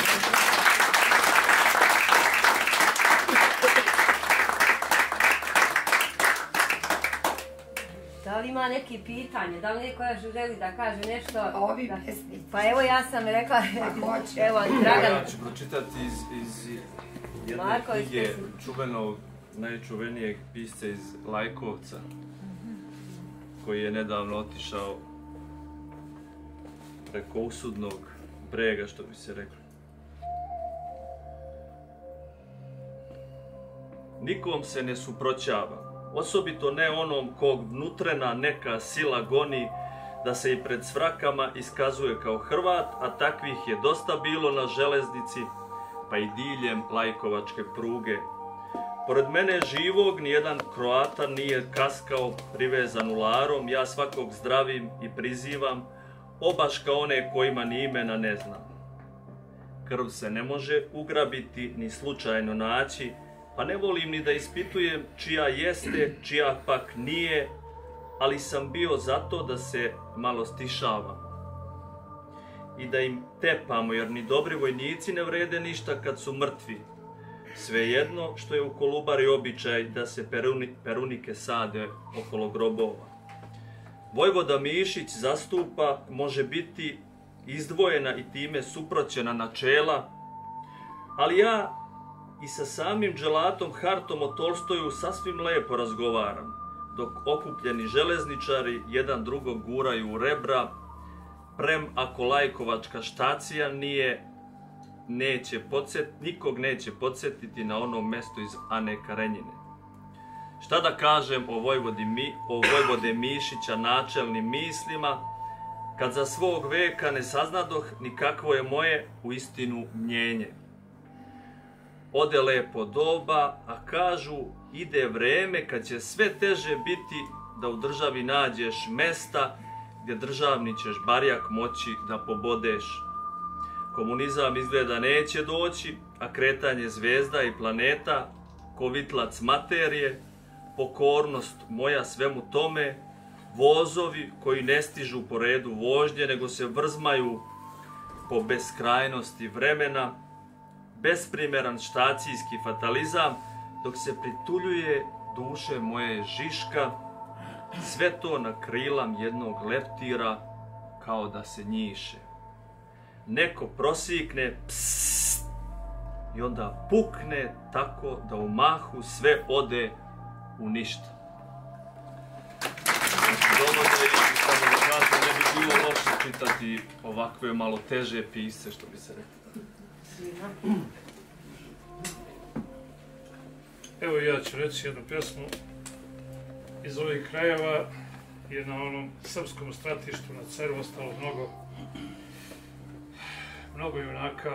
Da li ima neki pitanje? Da li neko još želi da kaže nešto?
Ovi pesnici.
Pa evo ja sam rekla, evo Dragan.
Ja ću pročitati iz, iz jedne
Marković
knjige
pesnik.
čuvenog, najčuvenijeg pisca iz Lajkovca, koji je nedavno otišao preko usudnog brega, što bi se reklo. Nikom se ne suproćava, osobito ne onom kog vnutrena neka sila goni da se i pred svrakama iskazuje kao Hrvat, a takvih je dosta bilo na železnici, pa i diljem Lajkovačke pruge. Pored mene živog nijedan Kroata nije kaskao privezan ularom, ja svakog zdravim i prizivam, obaš kao one kojima ni imena ne znam. Krv se ne može ugrabiti ni slučajno naći, pa ne volim ni da ispitujem čija jeste, čija pak nije, ali sam bio zato da se malo stišavam i da im tepamo, jer ni dobri vojnici ne vrede ništa kad su mrtvi. Svejedno što je u Kolubari običaj da se peruni, perunike sade okolo grobova. Vojvoda Mišić zastupa, može biti izdvojena i time suproćena načela, ali ja i sa samim dželatom Hartom o Tolstoju sasvim lepo razgovaram, dok okupljeni železničari jedan drugog guraju u rebra, prem ako Lajkovačka štacija nije, neće podsjet, nikog neće podsjetiti na ono mesto iz Ane Karenjine. Šta da kažem o, Vojvodi, o Vojvode Mišića načelnim mislima, kad za svog veka ne saznadoh ni kakvo je moje u istinu mnjenje. Ode lepo doba, a kažu ide vreme kad će sve teže biti da u državi nađeš mesta gdje državni ćeš barjak moći da pobodeš. Komunizam izgleda neće doći, a kretanje zvezda i planeta, ko vitlac materije, pokornost moja svemu tome, vozovi koji ne stižu po redu vožnje, nego se vrzmaju po beskrajnosti vremena, besprimeran štacijski fatalizam, dok se prituljuje duše moje žiška, sve to na krilam jednog leptira, kao da se njiše. Neko prosikne psst i onda pukne tako da u mahu sve ode u ništa. Dobro da i samo da kažem, ne bi bilo loše čitati ovakve malo teže pisce, što bi se rekli.
Evo ja ću reći jednu pjesmu iz ovih krajeva. je na onom srpskom stratištu na Ceru ostalo mnogo, mnogo junaka,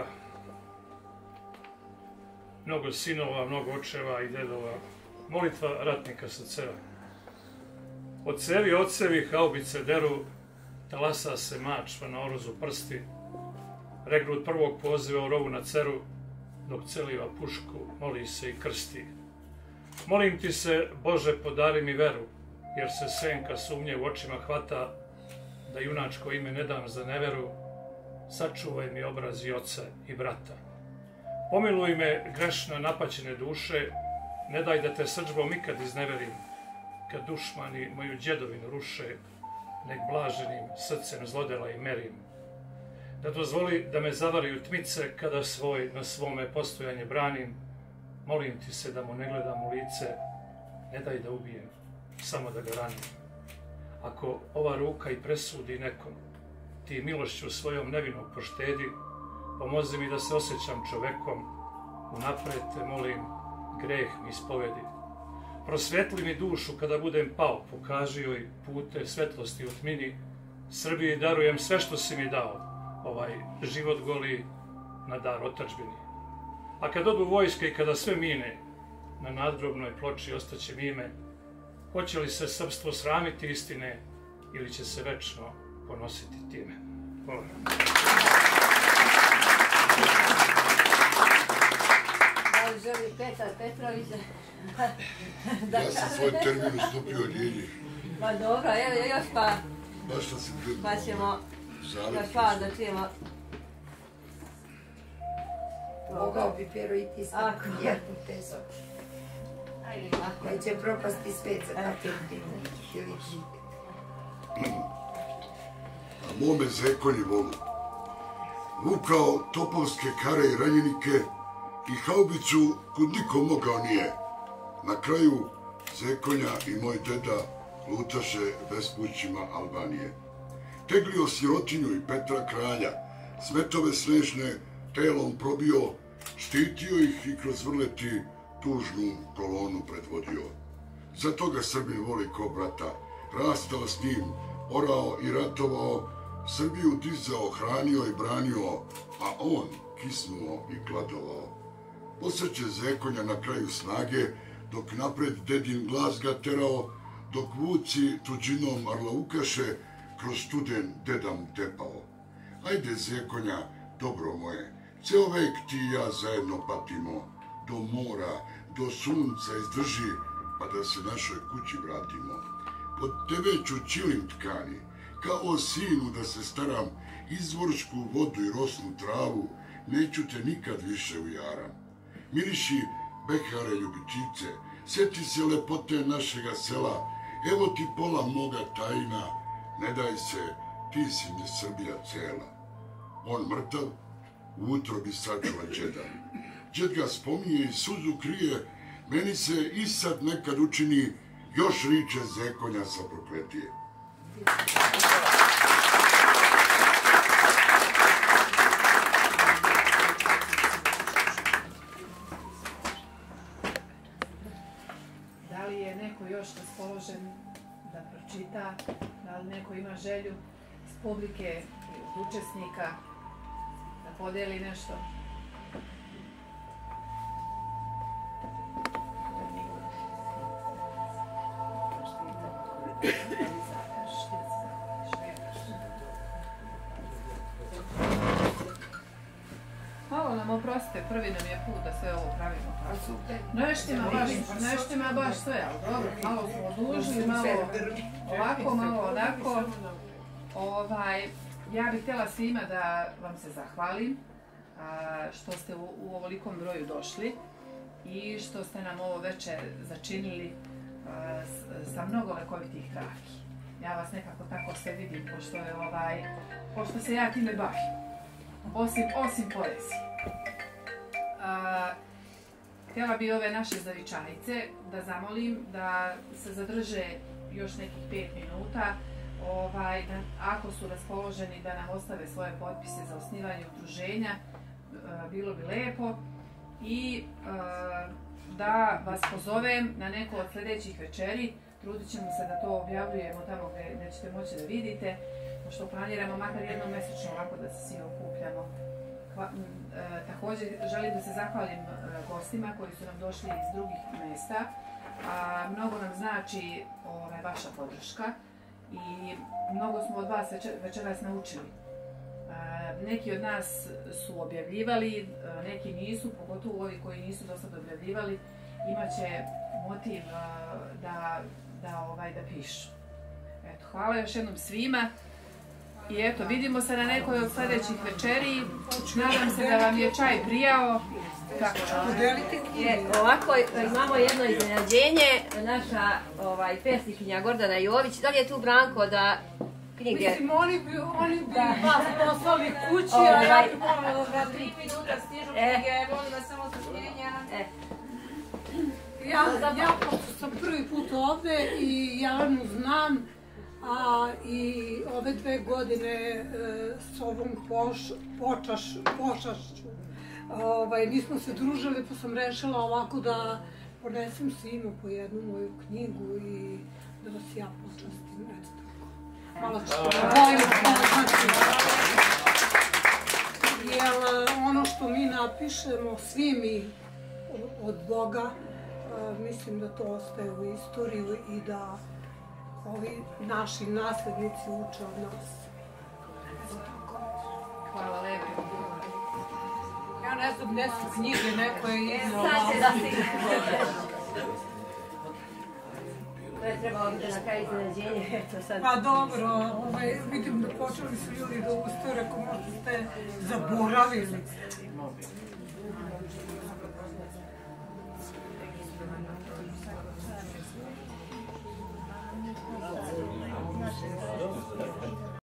mnogo sinova, mnogo očeva i dedova. Molitva ratnika sa Cera. Od cevi ocevi haubice deru, talasa se mač pa na oruzu prsti, regrut prvog poziva u rovu na Ceru, dok celiva pušku, moli se i krsti. Molim ti se, Bože, podari mi veru, jer se senka sumnje u očima hvata, da junačko ime ne dam za neveru, sačuvaj mi obraz i oca i brata. Pomiluj me, grešna napaćene duše, ne daj da te srdžbom ikad izneverim, kad dušmani moju djedovinu ruše, nek blaženim srcem zlodela i merim. Da dozvoli da me zavaraju tmice, kada svoj na svome postojanje branim, molim ti se da mu ne gledam u lice, ne daj da ubijem, samo da ga ranim. Ako ova ruka i presudi nekom, ti milošću svojom nevinog poštedi, pomozi mi da se osjećam čovekom, unapred te molim, greh mi ispovedi. Prosvetli mi dušu kada budem pao, pokaži joj pute svetlosti u tmini, Srbiji darujem sve što si mi dao, ovaj život goli na dar otadžbini. A kad odu vojske i kada sve mine, na nadgrobnoj ploči ostaće mi ime, hoće li se srpstvo sramiti istine ili će se večno ponositi time. Hvala.
Da li želi Petar Petrović da...
Ja sam svoj termin ustupio Ljilji.
Pa dobro, evo još pa...
Baš što si...
Pa ćemo... Još pa da čujemo...
Mogao bi Pero i ti staviti jednu tezu. Neće propasti svet za takvim priličnim.
A mome zekonji volu. Vukao topovske kare i ranjenike i haubicu kud niko mogao nije. Na kraju zekonja i moj deda lutaše bespućima Albanije. Teglio sirotinju i Petra kralja, smetove snešne telom probio, štitio ih i kroz vrleti tužnu kolonu predvodio. Zato ga Srbin voli ko brata, rastao s njim, orao i ratovao, Srbiju dizao, hranio i branio, a on kisnuo i gladovao. Posreće zekonja na kraju snage, dok napred dedin glas ga terao, dok vuci tuđinom arlaukaše, kroz studen dedam tepao. Ajde zekonja, dobro moje, ceo vek ti i ja zajedno patimo, do mora, do sunca izdrži, pa da se našoj kući vratimo. Pod tebe ću čilim tkani, kao sinu da se staram, izvorsku vodu i rosnu travu, neću te nikad više ujaram. Miriši bekare ljubitice, sjeti se lepote našega sela, evo ti pola moga tajna, ne daj se, ti si mi Srbija cela. On mrtav, u utrobi sačuva džeda. Džed ga spominje i suzu krije, meni se i sad nekad učini, još riče zekonja sa prokletije.
Da li je neko još raspoložen da pročita, da li neko ima želju iz publike i od učesnika da podeli nešto? Malo nam oprostite, prvi nam je put da sve ovo pravimo. Neštima baš, neštima baš sve, ali dobro, malo smo odužili, malo ovako, malo onako. Ovaj, ja bih htjela svima da vam se zahvalim a, što ste u, u ovolikom broju došli i što ste nam ovo večer začinili a, s, sa mnogo lekovitih traki. Ja vas nekako tako sve vidim, pošto, je, ovaj, pošto se ja time bavim. Osim, osim poezije. A, htjela bi ove naše zavičajce da zamolim da se zadrže još nekih pet minuta, ovaj, da, ako su raspoloženi da nam ostave svoje potpise za osnivanje udruženja, a, bilo bi lepo. I a, da vas pozovem na neku od sljedećih večeri, trudit ćemo se da to objavljujemo tamo gdje ćete moći da vidite, pošto planiramo makar jednom mesečno ovako da se svi okupljamo. Također želim da se zahvalim gostima koji su nam došli iz drugih mjesta. Mnogo nam znači vaša podrška i mnogo smo od vas večeras naučili. Neki od nas su objavljivali, neki nisu, pogotovo ovi koji nisu do sad objavljivali, imat će motiv da, da, ovaj, da pišu. Eto, hvala još jednom svima i eto, vidimo se na nekoj od sljedećih večeri. Nadam se da vam je čaj prijao. Kako
je, ovako imamo jedno iznenađenje, naša ovaj, pesnikinja Gordana Jović. Da li je tu Branko da knjige...
Mislim, oni bi, oni bi vas poslali kući, a ja bi pomalo za tri minuta stižu knjige, molim vas samo strpljenja. Ja, ja pošto sam prvi put ovde i Jelenu znam, a i ove dve godine e, s ovom poš, počaš, pošašću ovaj, nismo se družili, pa sam rešila ovako da ponesem svima po jednu moju knjigu i da vas ja počastim. Eto tako. Hvala što vojim, jer ono što mi napišemo, svi mi od Boga, mislim da to ostaje u istoriju i da ovi naši naslednici uče od nas.
Hvala lepo.
Ja ne znam gdje su knjige, neko je iznao.
Sad će da se to je trebalo biti na kraju iznenađenje, eto sad.
Pa dobro, ovaj, vidim da počeli su ljudi da ustaju, rekao možda ste zaboravili.
Naše